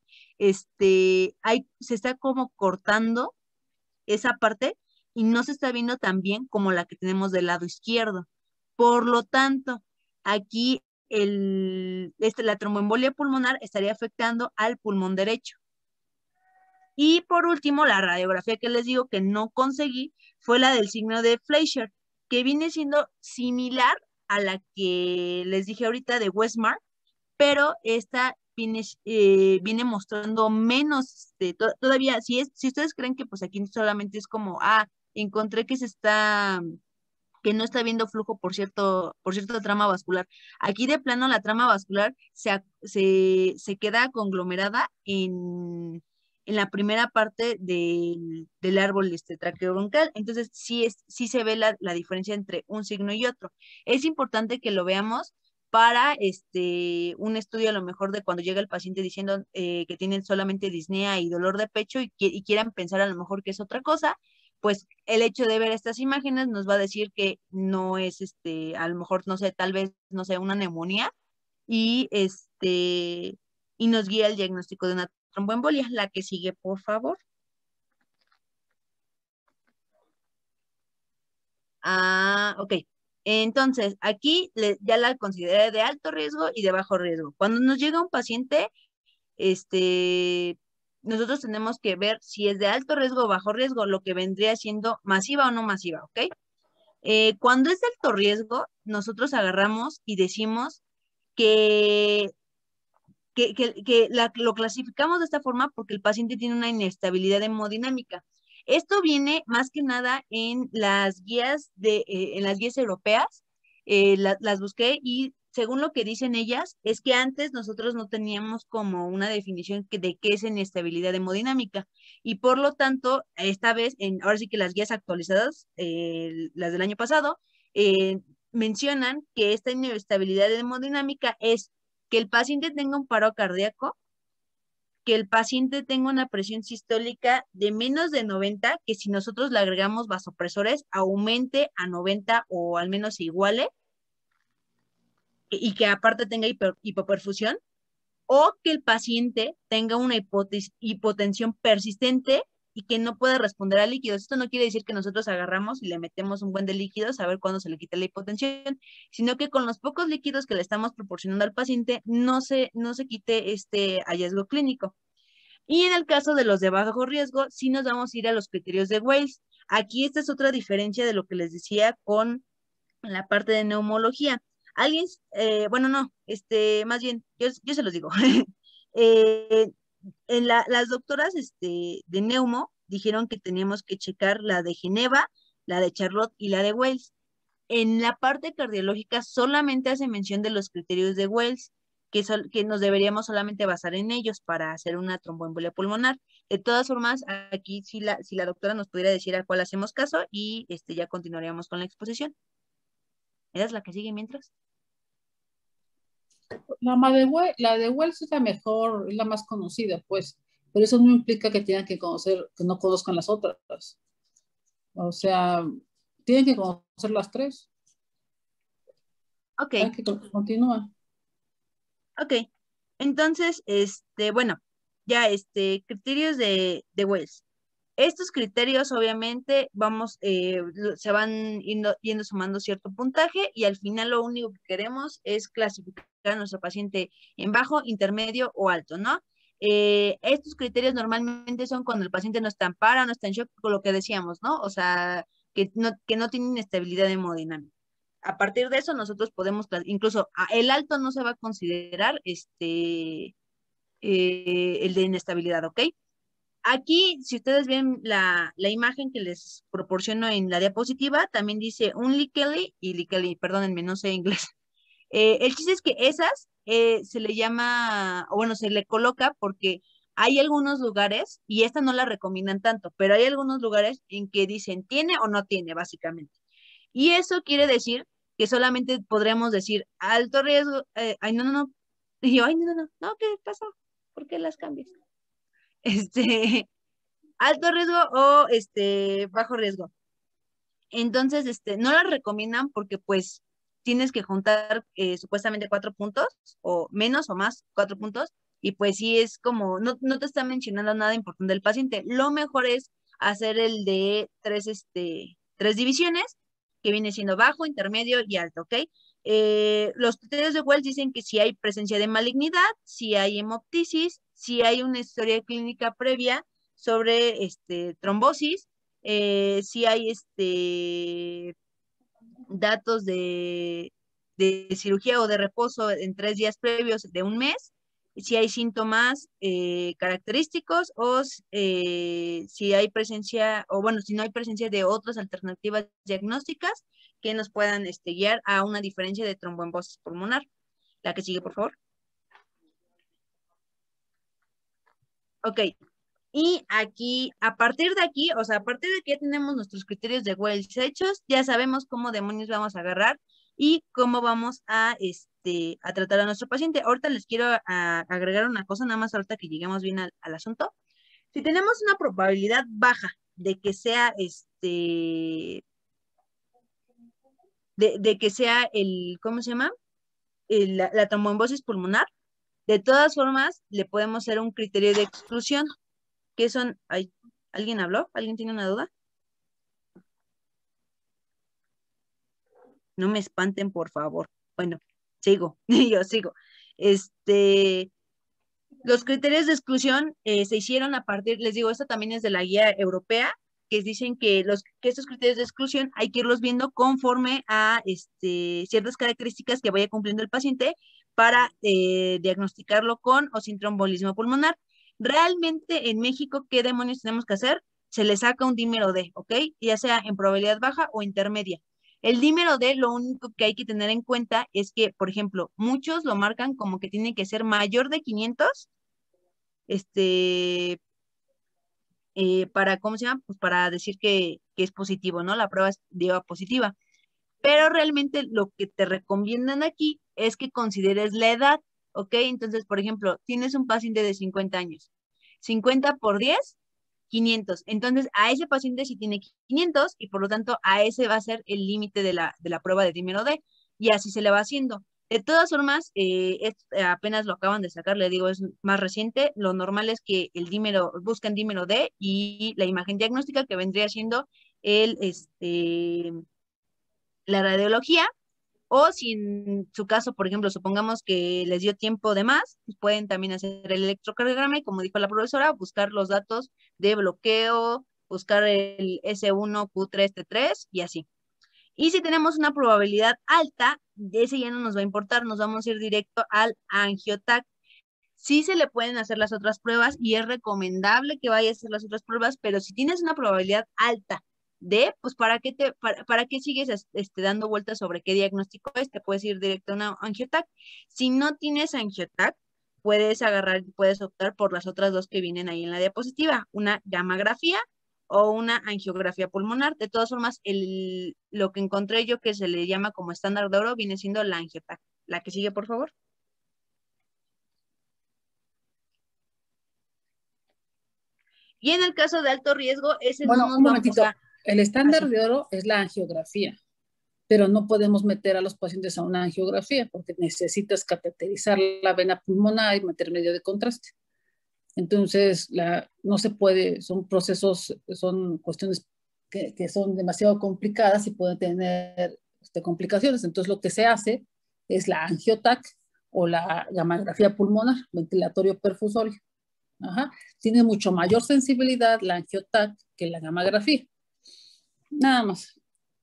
este, hay, se está como cortando esa parte y no se está viendo tan bien como la que tenemos del lado izquierdo. Por lo tanto, aquí el, este, la tromboembolia pulmonar estaría afectando al pulmón derecho. Y por último, la radiografía que les digo que no conseguí fue la del signo de Fleischer, que viene siendo similar a la que les dije ahorita de Westmark, pero esta viene, eh, viene mostrando menos, este, to todavía, si, es, si ustedes creen que pues aquí solamente es como, ah, encontré que se está, que no está viendo flujo por cierto, por cierto trama vascular. Aquí de plano la trama vascular se, se, se queda conglomerada en, en la primera parte del, del árbol este, traqueobronquial. Entonces sí, es, sí se ve la, la diferencia entre un signo y otro. Es importante que lo veamos para este, un estudio a lo mejor de cuando llega el paciente diciendo eh, que tienen solamente disnea y dolor de pecho y, y quieran pensar a lo mejor que es otra cosa, pues el hecho de ver estas imágenes nos va a decir que no es, este, a lo mejor, no sé, tal vez, no sé, una neumonía y, este, y nos guía el diagnóstico de una tromboembolia. La que sigue, por favor. Ah, ok. Entonces, aquí le, ya la consideré de alto riesgo y de bajo riesgo. Cuando nos llega un paciente, este, nosotros tenemos que ver si es de alto riesgo o bajo riesgo, lo que vendría siendo masiva o no masiva, ¿ok? Eh, cuando es de alto riesgo, nosotros agarramos y decimos que, que, que, que la, lo clasificamos de esta forma porque el paciente tiene una inestabilidad hemodinámica. Esto viene más que nada en las guías, de, eh, en las guías europeas, eh, la, las busqué y según lo que dicen ellas, es que antes nosotros no teníamos como una definición de qué es inestabilidad hemodinámica y por lo tanto, esta vez, en, ahora sí que las guías actualizadas, eh, las del año pasado, eh, mencionan que esta inestabilidad hemodinámica es que el paciente tenga un paro cardíaco, que el paciente tenga una presión sistólica de menos de noventa, que si nosotros le agregamos vasopresores, aumente a noventa o al menos iguale, y que aparte tenga hiper, hipoperfusión, o que el paciente tenga una hipotes- hipotensión persistente y que no pueda responder a líquidos. Esto no quiere decir que nosotros agarramos y le metemos un buen de líquidos a ver cuándo se le quita la hipotensión, sino que con los pocos líquidos que le estamos proporcionando al paciente no se, no se quite este hallazgo clínico. Y en el caso de los de bajo riesgo, sí nos vamos a ir a los criterios de Wales. Aquí esta es otra diferencia de lo que les decía con la parte de neumología. Alguien, eh, bueno, no, este, más bien, yo, yo se los digo. eh, en la, las doctoras este, de neumo dijeron que teníamos que checar la de Geneva, la de Charlotte y la de Wales. En la parte cardiológica solamente hace mención de los criterios de Wales, que, sol, que nos deberíamos solamente basar en ellos para hacer una tromboembolia pulmonar. De todas formas, aquí si la, si la doctora nos pudiera decir a cuál hacemos caso y este, ya continuaríamos con la exposición. ¿Eres la que sigue mientras? La de, Wells, la de Wells es la mejor, es la más conocida, pues, pero eso no implica que tengan que conocer, que no conozcan las otras. O sea, tienen que conocer las tres. Ok. Hay que continúa. Ok. Entonces, este, bueno, ya este, criterios de, de Wells. Estos criterios, obviamente, vamos, eh, se van yendo, yendo sumando cierto puntaje y al final lo único que queremos es clasificar a nuestro paciente en bajo, intermedio o alto, ¿no? Eh, estos criterios normalmente son cuando el paciente no está en para, no está en shock, con lo que decíamos, ¿no? O sea, que no, que no tiene inestabilidad hemodinámica. A partir de eso, nosotros podemos, incluso el alto no se va a considerar este, eh, el de inestabilidad, ¿ok? Aquí, si ustedes ven la, la imagen que les proporciono en la diapositiva, también dice un Likely y Likely, perdónenme, no sé inglés. Eh, el chiste es que esas eh, se le llama, o bueno, se le coloca porque hay algunos lugares, y esta no la recomiendan tanto, pero hay algunos lugares en que dicen tiene o no tiene, básicamente. Y eso quiere decir que solamente podremos decir alto riesgo, eh, ay, no, no, no, y yo, ay, no, no, no, no, ¿qué pasó? ¿Por qué las cambias? Este, alto riesgo o este, bajo riesgo. Entonces, este, no las recomiendan porque pues tienes que juntar eh, supuestamente cuatro puntos o menos o más cuatro puntos y pues sí es como, no, no te está mencionando nada importante del paciente. Lo mejor es hacer el de tres, este, tres divisiones que viene siendo bajo, intermedio y alto, ¿ok? Eh, los criterios de Wells dicen que si hay presencia de malignidad, si hay hemoptisis, si hay una historia clínica previa sobre este, trombosis, eh, si hay este, datos de, de cirugía o de reposo en tres días previos de un mes, si hay síntomas eh, característicos o eh, si hay presencia, o bueno, si no hay presencia de otras alternativas diagnósticas que nos puedan este, guiar a una diferencia de tromboembosis pulmonar. La que sigue, por favor. Ok. Y aquí, a partir de aquí, o sea, a partir de que ya tenemos nuestros criterios de Wells hechos, ya sabemos cómo demonios vamos a agarrar y cómo vamos a, este, a tratar a nuestro paciente. Ahorita les quiero a, agregar una cosa, nada más ahorita que lleguemos bien al, al asunto. Si tenemos una probabilidad baja de que sea, este, de, de que sea el, ¿cómo se llama? El, la, la tromboembosis pulmonar, de todas formas, le podemos hacer un criterio de exclusión. ¿Qué son? Ay, ¿alguien habló? ¿Alguien tiene una duda? No me espanten, por favor. Bueno, sigo, yo sigo. Este, los criterios de exclusión eh, se hicieron a partir, les digo, esto también es de la guía europea, que dicen que, los, que estos criterios de exclusión hay que irlos viendo conforme a este, ciertas características que vaya cumpliendo el paciente para eh, diagnosticarlo con o sin tromboembolismo pulmonar. Realmente en México, ¿qué demonios tenemos que hacer? Se le saca un dímero D, ¿ok? Ya sea en probabilidad baja o intermedia. El dímero D, lo único que hay que tener en cuenta es que, por ejemplo, muchos lo marcan como que tiene que ser mayor de quinientos, este, eh, para, ¿cómo se llama? Pues para decir que, que es positivo, ¿no? La prueba es dio positiva. Pero realmente lo que te recomiendan aquí es que consideres la edad, ¿ok? Entonces, por ejemplo, tienes un paciente de cincuenta años. cincuenta por diez, quinientos. Entonces, a ese paciente sí tiene quinientos y por lo tanto a ese va a ser el límite de la, de la prueba de dímero D. Y así se le va haciendo. De todas formas, eh, es, eh, apenas lo acaban de sacar, le digo, es más reciente. Lo normal es que el dímero, busquen dímero D y la imagen diagnóstica que vendría siendo el, este, la radiología, o si en su caso, por ejemplo, supongamos que les dio tiempo de más, pues pueden también hacer el electrocardiograma y, como dijo la profesora, buscar los datos de bloqueo, buscar el ese uno Q tres T tres y así. Y si tenemos una probabilidad alta, ese ya no nos va a importar, nos vamos a ir directo al angiotac. Sí se le pueden hacer las otras pruebas y es recomendable que vayas a hacer las otras pruebas, pero si tienes una probabilidad alta de, pues, ¿para qué, te, para, para qué sigues este, dando vueltas sobre qué diagnóstico es? Te puedes ir directo a una angiotac. Si no tienes angiotac, puedes agarrar, puedes optar por las otras dos que vienen ahí en la diapositiva, una gammagrafía o una angiografía pulmonar. De todas formas, el, lo que encontré yo que se le llama como estándar de oro viene siendo la angiotac. La que sigue, por favor. Y en el caso de alto riesgo, ese bueno, no nos un vamos momentito. a... El estándar así. de oro es la angiografía, pero no podemos meter a los pacientes a una angiografía porque necesitas cateterizar la vena pulmonar y meter medio de contraste. Entonces, la, no se puede, son procesos, son cuestiones que, que son demasiado complicadas y pueden tener este, complicaciones. Entonces, lo que se hace es la angiotac o la gammagrafía pulmonar, ventilatorio perfusorio. Ajá. Tiene mucho mayor sensibilidad la angiotac que la gammagrafía. Nada más.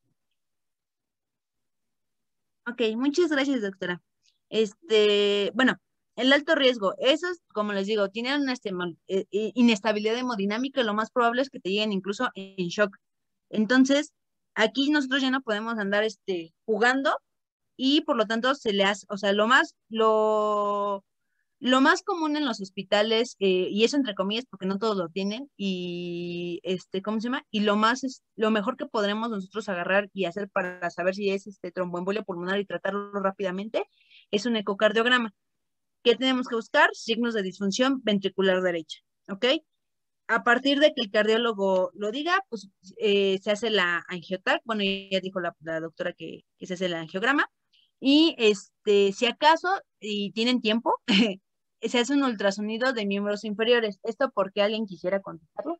Ok, muchas gracias, doctora. Este, bueno, el alto riesgo, esos, como les digo, tienen una eh, inestabilidad hemodinámica y lo más probable es que te lleguen incluso en shock. Entonces, aquí nosotros ya no podemos andar este, jugando y por lo tanto se le hace, o sea, lo más, lo, lo más común en los hospitales, eh, y eso entre comillas porque no todos lo tienen, y este, ¿cómo se llama? Y lo más, es, lo mejor que podremos nosotros agarrar y hacer para saber si es este tromboembolia pulmonar y tratarlo rápidamente, es un ecocardiograma. ¿Qué tenemos que buscar? Signos de disfunción ventricular derecha, ¿ok? A partir de que el cardiólogo lo diga, pues eh, se hace la angiotac, bueno, ya dijo la, la doctora que, que se hace el angiograma, y este, si acaso, y tienen tiempo, se hace un ultrasonido de miembros inferiores. ¿Esto por qué alguien quisiera contestarlo?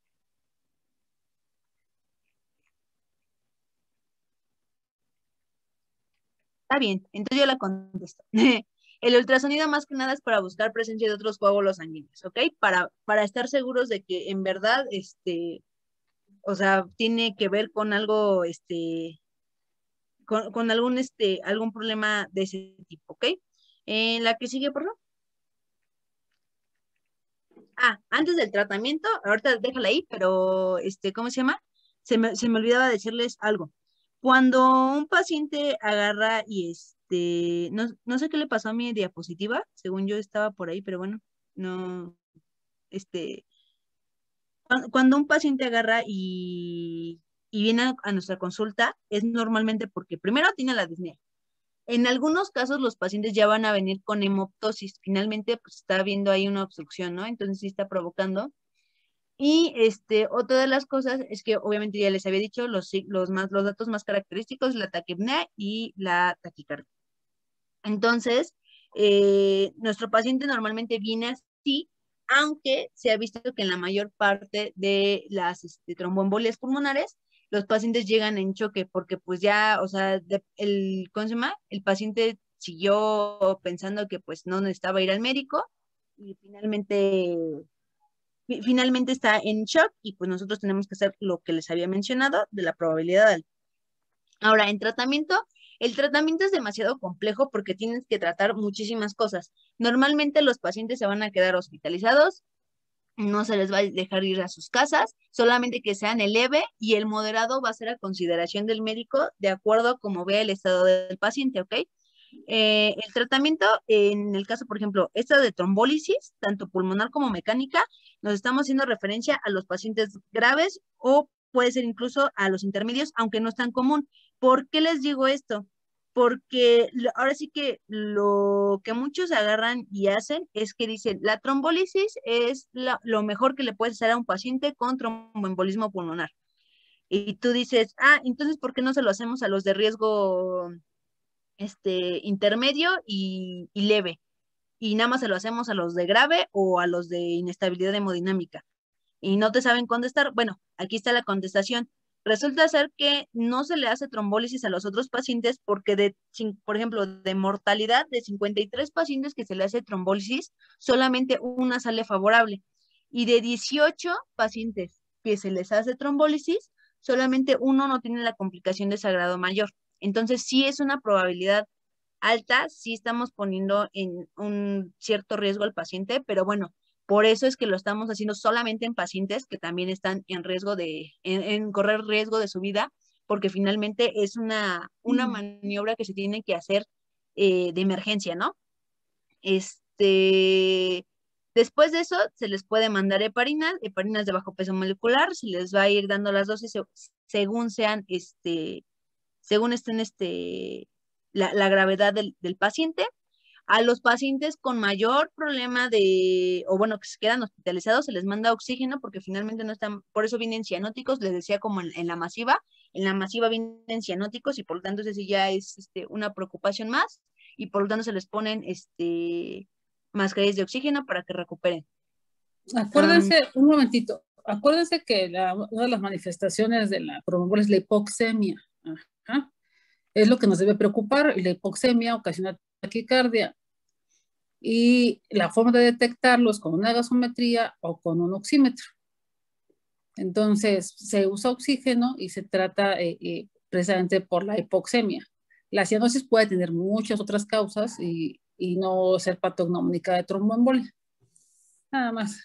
Está bien, entonces yo la contesto. El ultrasonido más que nada es para buscar presencia de otros coágulos sanguíneos, ¿ok? Para, para estar seguros de que en verdad, este, o sea, tiene que ver con algo, este, con, con algún, este, algún problema de ese tipo, ¿ok? Eh, la que sigue, por favor. Ah, antes del tratamiento, ahorita déjala ahí, pero, este, ¿cómo se llama? Se me, se me olvidaba decirles algo. Cuando un paciente agarra y este, no, no sé qué le pasó a mi diapositiva, según yo estaba por ahí, pero bueno, no, este, cuando, cuando un paciente agarra y, y viene a, a nuestra consulta, es normalmente porque primero tiene la disnea. En algunos casos los pacientes ya van a venir con hemoptosis, finalmente pues está habiendo ahí una obstrucción, ¿no? Entonces sí está provocando. Y este, otra de las cosas es que obviamente ya les había dicho los, los, más, los datos más característicos, la taquipnea y la taquicardia. Entonces, eh, nuestro paciente normalmente viene así, aunque se ha visto que en la mayor parte de las este, tromboembolias pulmonares, los pacientes llegan en choque porque pues ya, o sea, de, el, ¿cómo se llama? El paciente siguió pensando que pues no necesitaba ir al médico y finalmente finalmente está en shock y pues nosotros tenemos que hacer lo que les había mencionado de la probabilidad alta. Ahora, en tratamiento, el tratamiento es demasiado complejo porque tienes que tratar muchísimas cosas. Normalmente los pacientes se van a quedar hospitalizados, no se les va a dejar ir a sus casas, solamente que sean el leve y el moderado va a ser a consideración del médico de acuerdo a cómo vea el estado del paciente, ¿ok? Eh, el tratamiento, en el caso, por ejemplo, esta de trombólisis, tanto pulmonar como mecánica, nos estamos haciendo referencia a los pacientes graves o puede ser incluso a los intermedios, aunque no es tan común. ¿Por qué les digo esto? Porque ahora sí que lo que muchos agarran y hacen es que dicen, la trombólisis es la, lo mejor que le puedes hacer a un paciente con tromboembolismo pulmonar. Y tú dices, ah, entonces, ¿por qué no se lo hacemos a los de riesgo este, intermedio y, y leve. Y nada más se lo hacemos a los de grave o a los de inestabilidad hemodinámica. Y no te saben contestar. Bueno, aquí está la contestación. Resulta ser que no se le hace trombólisis a los otros pacientes porque, de, por ejemplo, de mortalidad de cincuenta y tres pacientes que se le hace trombólisis, solamente una sale favorable. Y de dieciocho pacientes que se les hace trombólisis, solamente uno no tiene la complicación de sagrado mayor. Entonces, sí es una probabilidad alta, sí estamos poniendo en un cierto riesgo al paciente, pero bueno, por eso es que lo estamos haciendo solamente en pacientes que también están en riesgo de, en, en correr riesgo de su vida, porque finalmente es una, una maniobra que se tiene que hacer eh, de emergencia, ¿no? Este, después de eso, se les puede mandar heparinas, heparinas de bajo peso molecular, se les va a ir dando las dosis según sean, este, según estén, este, la, la gravedad del, del paciente. A los pacientes con mayor problema de, o bueno, que se quedan hospitalizados, se les manda oxígeno porque finalmente no están, por eso vienen cianóticos, les decía como en, en la masiva, en la masiva vienen cianóticos y por lo tanto ese ya es este, una preocupación más y por lo tanto se les ponen este, mascarillas de oxígeno para que recuperen. Acuérdense, um, un momentito, acuérdense que la, una de las manifestaciones de la tromboembolia es la hipoxemia. Ajá. Es lo que nos debe preocupar, la hipoxemia ocasiona taquicardia y la forma de detectarlo es con una gasometría o con un oxímetro. Entonces se usa oxígeno y se trata eh, eh, precisamente por la hipoxemia. La cianosis puede tener muchas otras causas y, y no ser patognómica de tromboembolia. Nada más.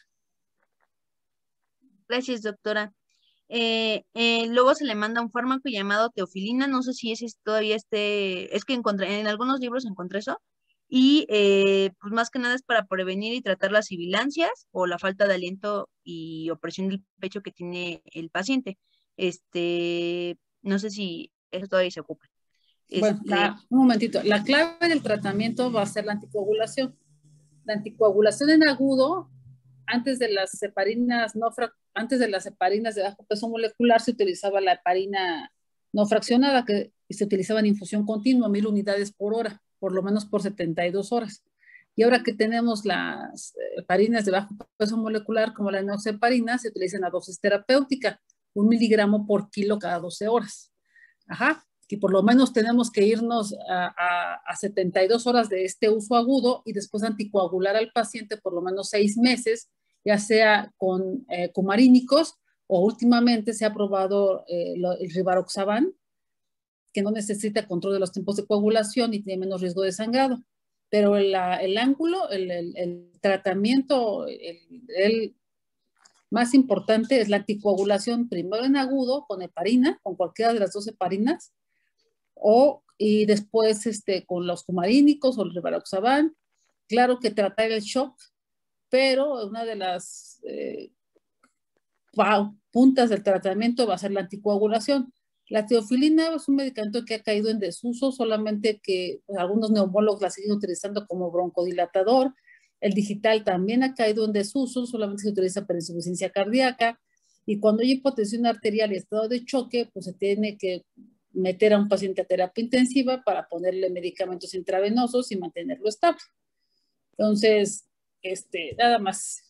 Gracias, doctora. Eh, eh, luego se le manda un fármaco llamado teofilina, no sé si ese todavía esté, es que encontré, en algunos libros encontré eso, y eh, pues más que nada es para prevenir y tratar las sibilancias o la falta de aliento y opresión del pecho que tiene el paciente. Este, no sé si eso todavía se ocupa. Bueno, Este, la, un momentito, la clave del tratamiento va a ser la anticoagulación. La anticoagulación en agudo, antes de las heparinas no antes de las heparinas de bajo peso molecular se utilizaba la heparina no fraccionada que se utilizaba en infusión continua, mil unidades por hora, por lo menos por setenta y dos horas. Y ahora que tenemos las heparinas de bajo peso molecular como la enoxaparina, se utilizan a dosis terapéutica, un miligramo por kilo cada doce horas. Ajá. Y por lo menos tenemos que irnos a, a, a setenta y dos horas de este uso agudo y después anticoagular al paciente por lo menos seis meses, ya sea con eh, cumarínicos o últimamente se ha probado eh, lo, el rivaroxaban, que no necesita control de los tiempos de coagulación y tiene menos riesgo de sangrado. Pero la, el ángulo, el, el, el tratamiento, el, el más importante es la anticoagulación, primero en agudo con heparina, con cualquiera de las dos heparinas, o y después este, con los cumarínicos o el rivaroxaban. Claro que tratar el shock, pero una de las eh, puntas del tratamiento va a ser la anticoagulación. La teofilina es un medicamento que ha caído en desuso, solamente que pues, algunos neumólogos la siguen utilizando como broncodilatador. El digital también ha caído en desuso, solamente se utiliza para insuficiencia cardíaca. Y cuando hay hipotensión arterial y estado de choque, pues se tiene que meter a un paciente a terapia intensiva para ponerle medicamentos intravenosos y mantenerlo estable. Entonces, este, nada más.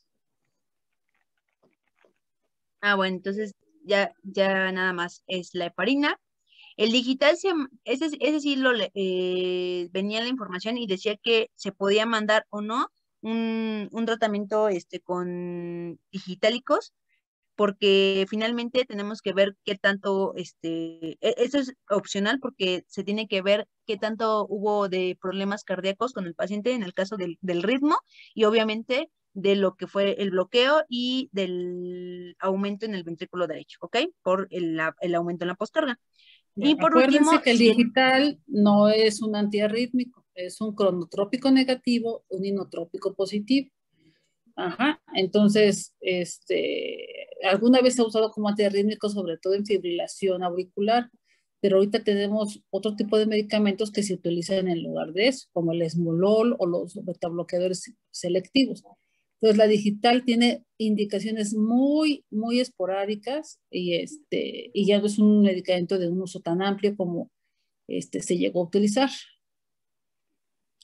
Ah, bueno, entonces ya, ya nada más es la heparina. El digital, se, ese, ese sí lo, eh, venía la información y decía que se podía mandar o no un, un tratamiento este, con digitálicos, porque finalmente tenemos que ver qué tanto, este, eso es opcional porque se tiene que ver qué tanto hubo de problemas cardíacos con el paciente en el caso del, del ritmo y obviamente de lo que fue el bloqueo y del aumento en el ventrículo derecho, ¿ok? Por el, el aumento en la poscarga. Y por Acuérdense último, que el digital no es un antiarrítmico, es un cronotrópico negativo, un inotrópico positivo. Ajá, entonces, este, alguna vez se ha usado como antiarrítmico, sobre todo en fibrilación auricular, pero ahorita tenemos otro tipo de medicamentos que se utilizan en lugar de eso, como el esmolol o los betabloqueadores selectivos. Entonces, la digital tiene indicaciones muy, muy esporádicas y, este, y ya no es un medicamento de un uso tan amplio como este, se llegó a utilizar.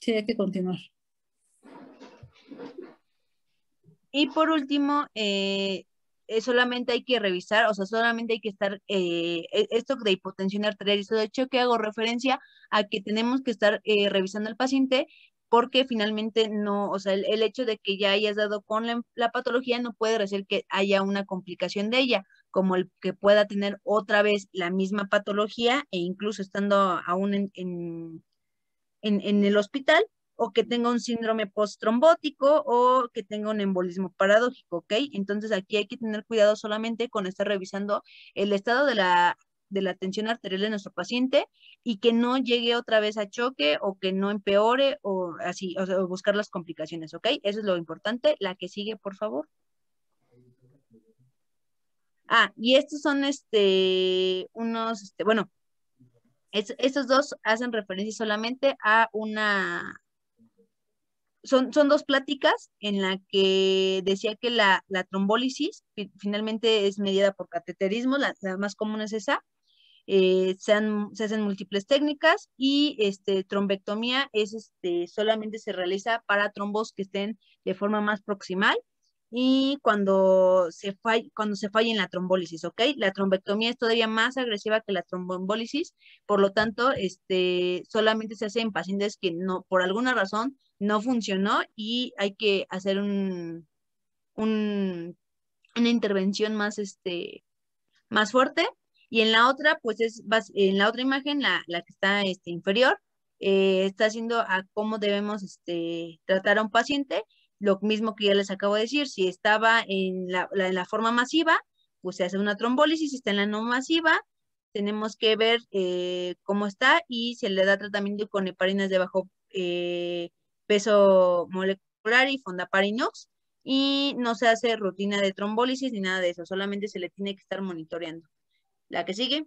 Sí, hay que continuar. Y por último, eh, eh, solamente hay que revisar, o sea, solamente hay que estar, eh, e- esto de hipotensión arterial, eso de hecho que hago referencia a que tenemos que estar eh, revisando al paciente porque finalmente no, o sea, el, el hecho de que ya hayas dado con la, la patología no puede hacer que haya una complicación de ella, como el que pueda tener otra vez la misma patología e incluso estando aún en, en en, en el hospital, o que tenga un síndrome post-trombótico o que tenga un embolismo paradójico, ¿ok? Entonces aquí hay que tener cuidado solamente con estar revisando el estado de la, de la tensión arterial de nuestro paciente y que no llegue otra vez a choque o que no empeore o así, o sea, buscar las complicaciones, ¿ok? Eso es lo importante. La que sigue, por favor. Ah, y estos son este, unos, este, bueno, es, estos dos hacen referencia solamente a una, son, son dos pláticas en la que decía que la, la trombólisis fi- finalmente es mediada por cateterismo, la, la más común es esa, eh, se, han- se hacen múltiples técnicas y este, trombectomía es, este, solamente se realiza para trombos que estén de forma más proximal y cuando se, fall, cuando se falla en la trombólisis, ¿ok? La trombectomía es todavía más agresiva que la tromboembólisis, por lo tanto, este, solamente se hace en pacientes que no, por alguna razón no funcionó y hay que hacer un, un, una intervención más, este, más fuerte. Y en la otra, pues es, en la otra imagen, la, la que está este, inferior, eh, está haciendo a cómo debemos este, tratar a un paciente. Lo mismo que ya les acabo de decir, si estaba en la, la, en la forma masiva, pues se hace una trombólisis, si está en la no masiva, tenemos que ver eh, cómo está y se le da tratamiento con heparinas de bajo eh, peso molecular y fondaparin-ox y no se hace rutina de trombólisis ni nada de eso, solamente se le tiene que estar monitoreando. La que sigue.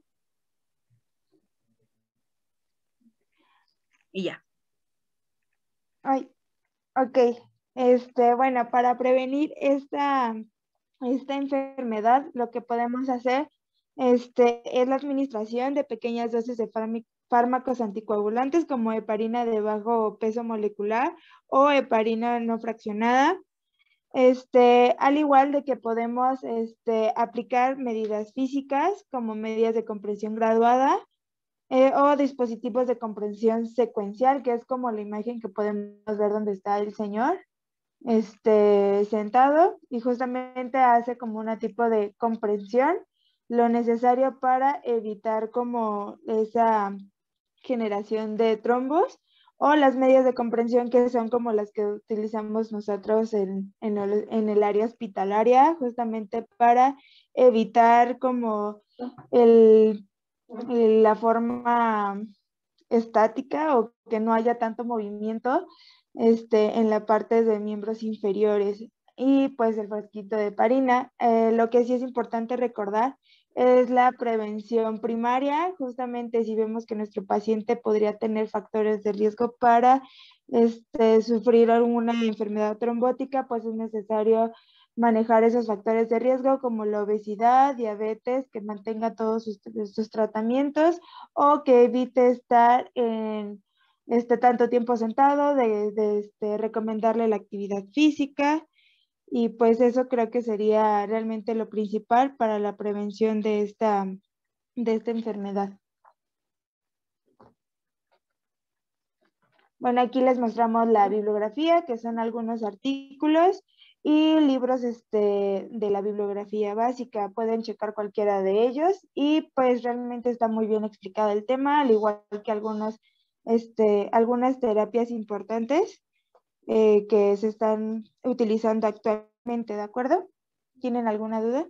Y ya. Ay, ok. Este, bueno, para prevenir esta, esta enfermedad, lo que podemos hacer este, es la administración de pequeñas dosis de fármacos anticoagulantes como heparina de bajo peso molecular o heparina no fraccionada. Este, al igual de que podemos este, aplicar medidas físicas como medidas de compresión graduada eh, o dispositivos de compresión secuencial, que es como la imagen que podemos ver donde está el señor este, sentado y justamente hace como una tipo de compresión, lo necesario para evitar como esa generación de trombos o las medidas de comprensión que son como las que utilizamos nosotros en, en, el, en el área hospitalaria, justamente para evitar como el, la forma estática o que no haya tanto movimiento este, en la parte de miembros inferiores. Y pues el frasquito de heparina, eh, lo que sí es importante recordar es la prevención primaria, justamente si vemos que nuestro paciente podría tener factores de riesgo para este, sufrir alguna enfermedad trombótica, pues es necesario manejar esos factores de riesgo como la obesidad, diabetes, que mantenga todos sus, sus tratamientos o que evite estar en este, tanto tiempo sentado, de, de este, recomendarle la actividad física. Y pues eso creo que sería realmente lo principal para la prevención de esta, de esta enfermedad. Bueno, aquí les mostramos la bibliografía, que son algunos artículos y libros este, de la bibliografía básica. Pueden checar cualquiera de ellos y pues realmente está muy bien explicado el tema, al igual que algunos, este, algunas terapias importantes eh, que se están utilizando actualmente, ¿de acuerdo? ¿Tienen alguna duda?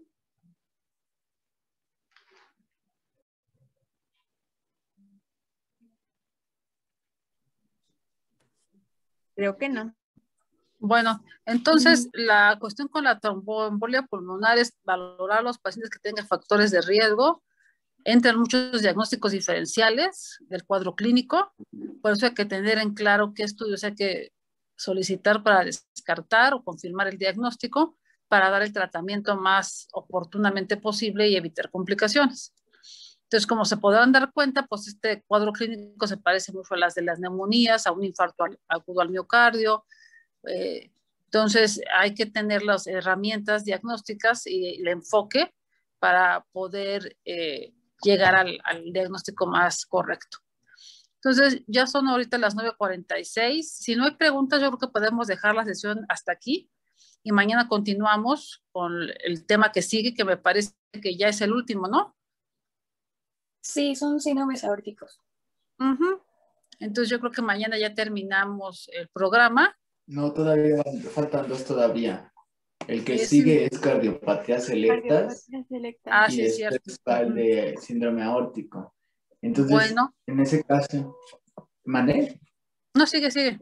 Creo que no. Bueno, entonces la cuestión con la tromboembolia pulmonar es valorar a los pacientes que tengan factores de riesgo. Entran muchos diagnósticos diferenciales del cuadro clínico, por eso hay que tener en claro qué estudios hay que solicitar para descartar o confirmar el diagnóstico para dar el tratamiento más oportunamente posible y evitar complicaciones. Entonces, como se podrán dar cuenta, pues este cuadro clínico se parece mucho a las de las neumonías, a un infarto agudo al miocardio. Eh, entonces, hay que tener las herramientas diagnósticas y el enfoque para poder eh, llegar al, al diagnóstico más correcto. Entonces, ya son ahorita las nueve cuarenta y seis. Si no hay preguntas, yo creo que podemos dejar la sesión hasta aquí y mañana continuamos con el tema que sigue, que me parece que ya es el último, ¿no? Sí, son síndromes aórticos. Uh-huh. Entonces, yo creo que mañana ya terminamos el programa. No, todavía faltan dos todavía. El que Es- sigue es cardiopatías selectas Cardiopatías selectas. Ah, y sí, es después cierto. está el Ujú. de síndrome aórtico. Entonces, Bueno, en ese caso, ¿mandé? no, sigue, sigue.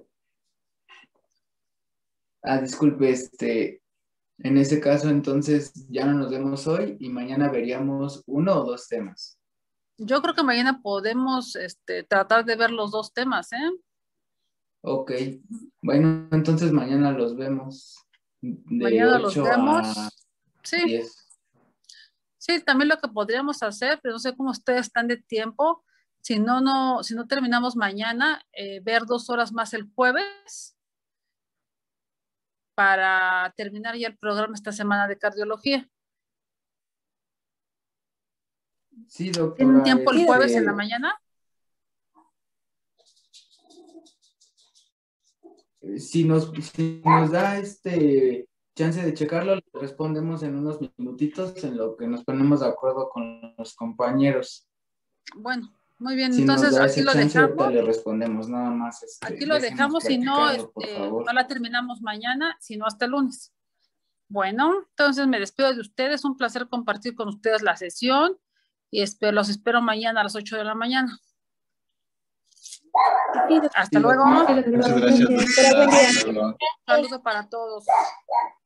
Ah, disculpe, este, en ese caso, entonces ya no nos vemos hoy y mañana veríamos uno o dos temas. Yo creo que mañana podemos este, tratar de ver los dos temas, ¿eh? Ok, bueno, entonces mañana los vemos de Mañana los ocho vemos. a Sí, diez. sí, también lo que podríamos hacer, pero no sé cómo ustedes están de tiempo. Si no, no, si no terminamos mañana, eh, ver dos horas más el jueves para terminar ya el programa esta semana de cardiología. Sí, ¿Tienen doctora. tiempo el este, jueves en la mañana? Si nos, si nos da este chance de checarlo, le respondemos en unos minutitos en lo que nos ponemos de acuerdo con los compañeros. Bueno, muy bien, Si entonces nos da aquí ese lo chance, ahorita dejamos. le respondemos nada más. Este, Aquí lo déjenos dejamos, si no, platicarlo, por este, favor. no la terminamos mañana, sino hasta el lunes. Bueno, entonces me despido de ustedes, un placer compartir con ustedes la sesión y espero, los espero mañana a las ocho de la mañana. Hasta Sí, luego. doctora. Muchas gracias, doctora. Hasta luego. Saludo para todos.